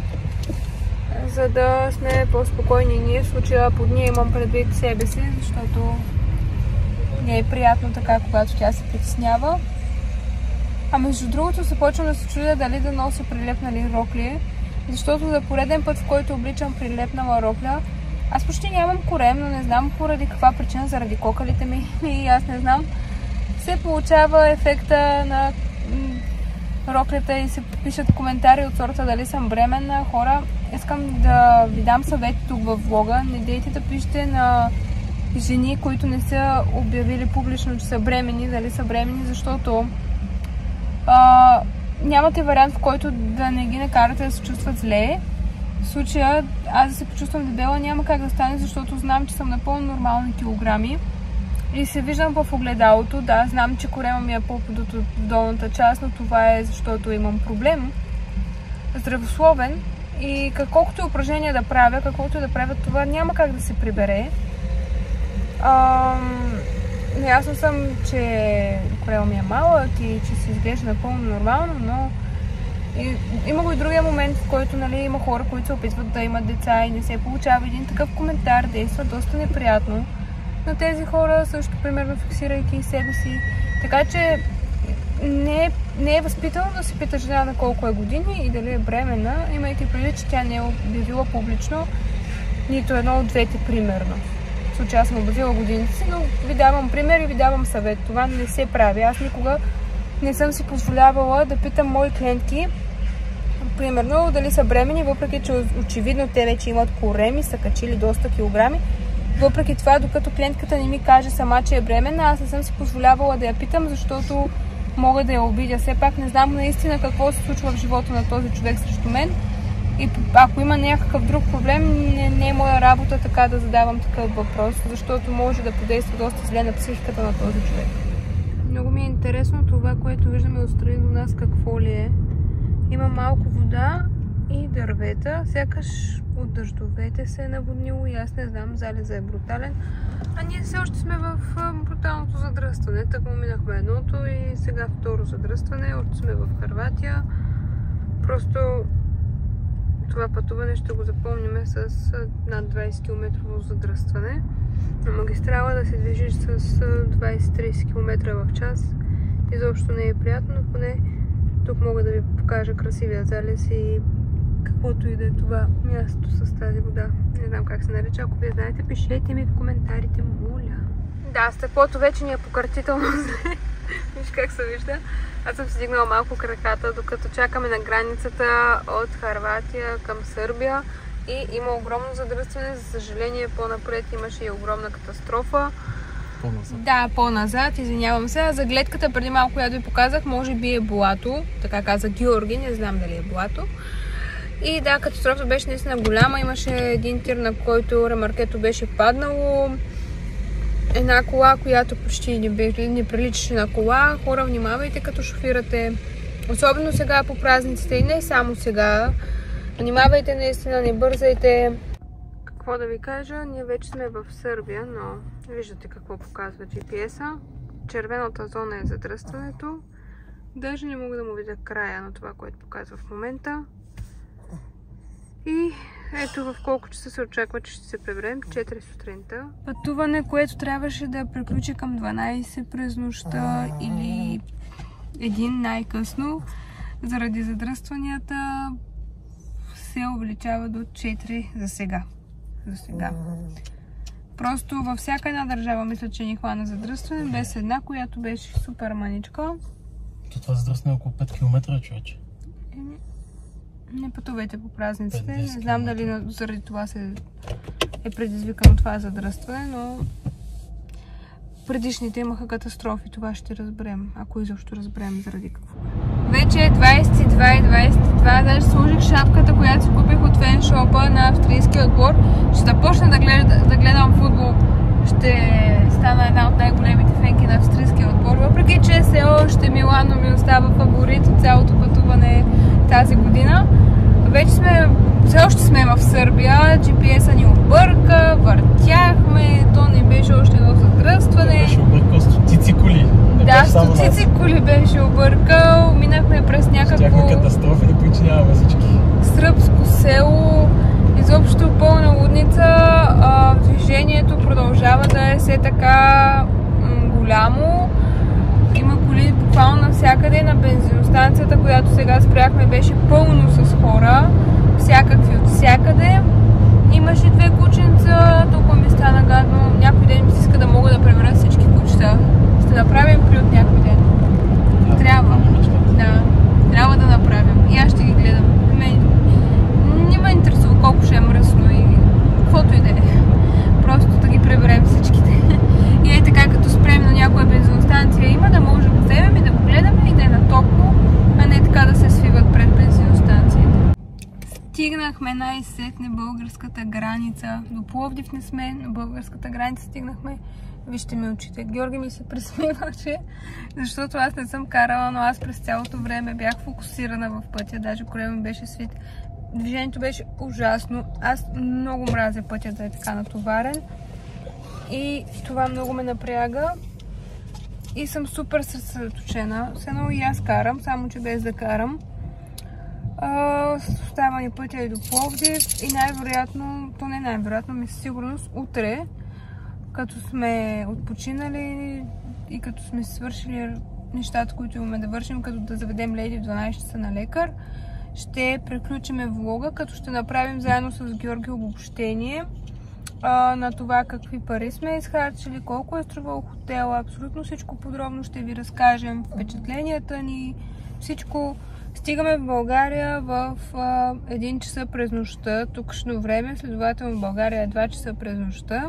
A: За да сме по-спокойни ние, в случая под ние имам предвид себе си, защото не е приятно така, когато тя се притеснява. А между другото започвам да се чудя дали да нося прилепнали рокли, защото за пореден път, в който обличам прилепнала рокля, аз почти нямам корем, но не знам поради каква причина, заради кокалите ми и аз не знам, се получава ефекта на роклята и се пишат коментари от сорта дали съм бременна. Хора, искам да ви дам съвет тук във влога. Не дейте да пишете на жени, които не са обявили публично, че са бремени, дали са бремени, защото а, нямате вариант, в който да не ги накарате да се чувстват зле. В случая аз да се почувствам дебела няма как да стане, защото знам, че съм напълно нормални килограми. И се виждам в огледалото. Да, знам, че корема ми е по-подут от долната част, но това е защото имам проблем. Здравословен. И колкото упражнения да правя, каквото да правя, това няма как да се прибере. Ам... Ясно съм, че корема ми е малък и че се изглежда напълно нормално, но и, има го и другия момент, в който нали, има хора, които се опитват да имат деца и не се получава един такъв коментар, действа доста неприятно на тези хора, също примерно фиксирайки себе си. Така че не е, не е възпитано да се пита жена на колко е години и дали е бременна, имайки преди, че тя не е обявила публично нито едно от двете примерно. В случая съм обявила годините си, но ви давам пример и ви давам съвет. Това не се прави. Аз никога не съм си позволявала да питам мои клиентки, примерно, дали са бремени, въпреки че очевидно те вече имат корем и са качили доста килограми. Въпреки това, докато клиентката не ми каже сама, че е бременна, аз не съм си позволявала да я питам, защото мога да я обидя. Все пак не знам наистина какво се случва в живота на този човек срещу мен. И ако има някакъв друг проблем, не, не е моя работа така да задавам такъв въпрос, защото може да подейства доста зле на психиката на този човек. Много ми е интересно това, което виждаме отстрани до нас, какво ли е. Има малко вода и дървета, сякаш от дъждовете се е наводнило и аз не знам, залеза е брутален. А ние все още сме в бруталното задръстване. Так му минахме едното и сега второ задръстване. Още сме в Хърватия. Просто това пътуване ще го запомним с над двайсет километрово задръстване. На магистрала да се движиш с двайсет-трийсет километра в час изобщо не е приятно, но поне тук мога да ви покажа красивия залез и каквото и да е това място с тази вода. Не знам как се нарича. Ако вие знаете, пишете ми в коментарите, моля. Да, стъклото вече ни е покъртително зле. Виж как се вижда. Аз съм си дигнала малко краката, докато чакаме на границата от Хърватия към Сърбия. И има огромно задръстване. За съжаление, по-напред имаше и огромна катастрофа.
B: По-назад.
A: Да, по-назад, извинявам се. За гледката преди малко, която ви показах, може би е блато. Така каза Георги, не знам дали е блато. И да, катастрофата беше наистина голяма. Имаше един тир, на който ремаркето беше паднало. Една кола, която почти не, беше, не приличаше на кола. Хора, внимавайте като шофирате. Особено сега по празниците и не само сега. Внимавайте наистина, не бързайте. Какво да ви кажа, ние вече сме в Сърбия, но виждате какво показва джи пи ес-а. Червената зона е задръстването. Даже не мога да му видя края на това, което показва в момента. И ето в колко часа се очаква, че ще се преберем. четири сутринта. Пътуване, което трябваше да приключи към дванайсет през нощта или един най-късно. Заради задръстванията се увеличава до четири за сега. За сега. Просто във всяка една държава мисля, че ни хвана задръстване, без една, която беше супер маничка.
B: То това задръстване е около пет километра, човече.
A: Не пътувайте по празниците. Не знам дали заради това се е предизвикано това задръстване, но предишните имаха катастрофи. Това ще разберем, ако изобщо разберем заради какво. Вече е двайсет и два и двайсет и два. Даже сложих шапката, която си купих от феншопа на австрийския отбор. Ще започна да, гледа, да гледам футбол. Ще стана една от най-големите фенки на австрийския отбор. Въпреки че все още Милано ми остава фаворит от цялото пътуване. така голямо. Има коли буквално навсякъде. На бензиностанцията, която сега спряхме, беше пълно с хора. Всякакви от всякъде. Имаше две кученца, толкова ми стана гадно. Някой ден ми се иска да мога да пребера всички кучета. Ще направим приют някой ден. Трябва. Да. Трябва да направим. И аз ще ги гледам. Не ме интересува колко ще е мръсно и каквото и да е. Просто да ги преберем всичките. И е така, като спрем на някоя бензиностанция има, да може да го вземем и да го гледаме и да е на топло, а не така да се свиват пред бензиностанцията. Стигнахме най-сетне българската граница. До Пловдив не сме, но българската граница стигнахме. Вижте ми очите. Георги ми се присмиваше, защото аз не съм карала, но аз през цялото време бях фокусирана в пътя. Даже колело ми беше свит. Движението беше ужасно. Аз много мразя пътя да е така натоварен. И това много ме напряга. И съм супер съсредоточена. Все едно и аз карам, само че без да карам. Остава ни пътя и до Пловдив. И най-вероятно, то не най-вероятно, ми със сигурност, утре, като сме отпочинали и като сме свършили нещата, които имаме да вършим, като да заведем Леди в дванайсет часа на лекар, ще приключиме влога, като ще направим заедно с Георги обобщение а, на това какви пари сме изхарчили, колко е струвал хотела, абсолютно всичко подробно ще ви разкажем, впечатленията ни, всичко. Стигаме в България в а, един часа през нощта, тукшно време, следователно в България е два часа през нощта.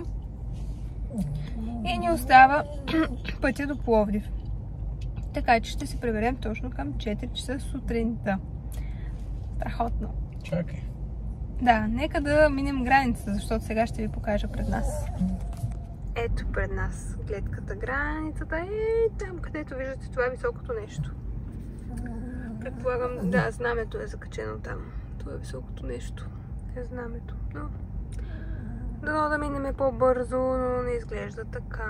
A: И ни остава пътя до Пловдив. Така че ще се приберем точно към четири часа сутринта. Страхотно.
B: Чакай.
A: Да, нека да минем границата, защото сега ще ви покажа пред нас. Ето пред нас гледката, границата е там, където виждате това високото нещо. Предполагам, да, знамето е закачено там. Това е високото нещо. Е знамето. Но дано да минем по-бързо, но не изглежда така.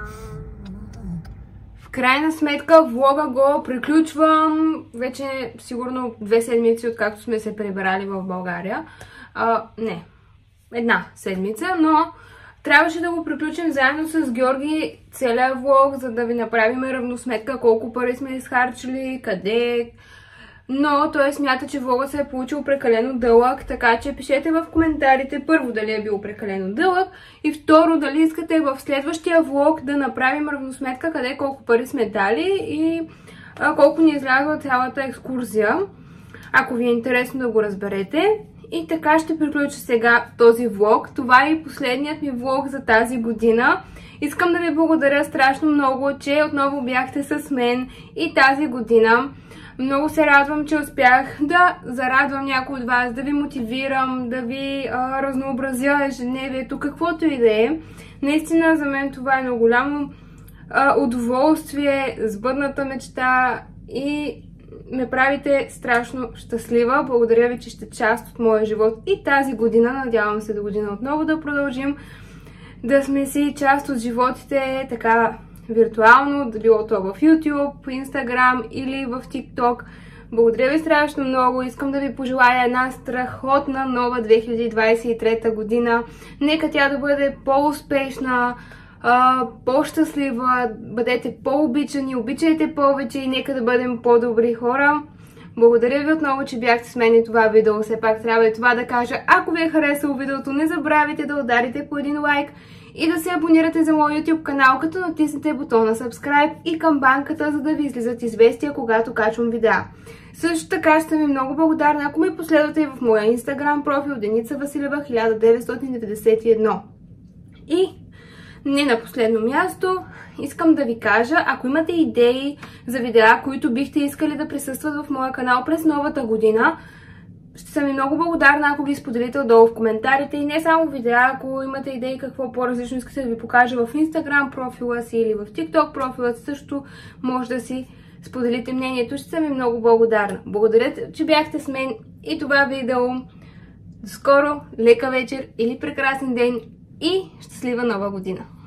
A: В крайна сметка влога го приключвам вече сигурно две седмици, откакто сме се прибрали в България. А, не, една седмица, но трябваше да го приключим заедно с Георги целия влог, за да ви направим равносметка колко пари сме изхарчили, къде. Но той смята, че влогът се е получил прекалено дълъг, така че пишете в коментарите първо дали е бил прекалено дълъг и второ дали искате в следващия влог да направим равносметка къде колко пари сме дали и а, колко ни излязла цялата екскурзия, ако ви е интересно да го разберете. И така ще приключа сега този влог. Това е и последният ми влог за тази година. Искам да ви благодаря страшно много, че отново бяхте с мен и тази година. Много се радвам, че успях да зарадвам някой от вас, да ви мотивирам, да ви а, разнообразя ежедневието, каквото и да е. Наистина за мен това е много голямо а, удоволствие, сбъдната мечта и ме правите страшно щастлива. Благодаря ви, че сте част от моя живот и тази година. Надявам се до година отново да продължим да сме си част от животите така виртуално, било то в YouTube, Instagram или в TikTok. Благодаря ви страшно много. Искам да ви пожелая една страхотна нова две хиляди двадесет и трета година. Нека тя да бъде по-успешна, по-щастлива, бъдете по-обичани, обичайте повече и нека да бъдем по-добри хора. Благодаря ви отново, че бяхте с мен и това видео. Все пак трябва и това да кажа. Ако ви е харесало видеото, не забравяйте да ударите по един лайк и да се абонирате за моя YouTube канал, като натиснете бутона Subscribe и камбанката, за да ви излизат известия, когато качвам видеа. Също така ще ви много благодарна, ако ме последвате и в моя Instagram профил Деница Василева хиляда деветстотин деветдесет и едно. И не на последно място, искам да ви кажа, ако имате идеи за видеа, които бихте искали да присъстват в моя канал през новата година, ще съм ви много благодарна, ако ги споделите отдолу в коментарите и не само видеа, ако имате идеи какво по-различно искате да ви покажа в Instagram профила си или в TikTok профила си, също може да си споделите мнението. Ще съм ви много благодарна. Благодаря, че бяхте с мен и това видео. До скоро, лека вечер или прекрасен ден и щастлива нова година!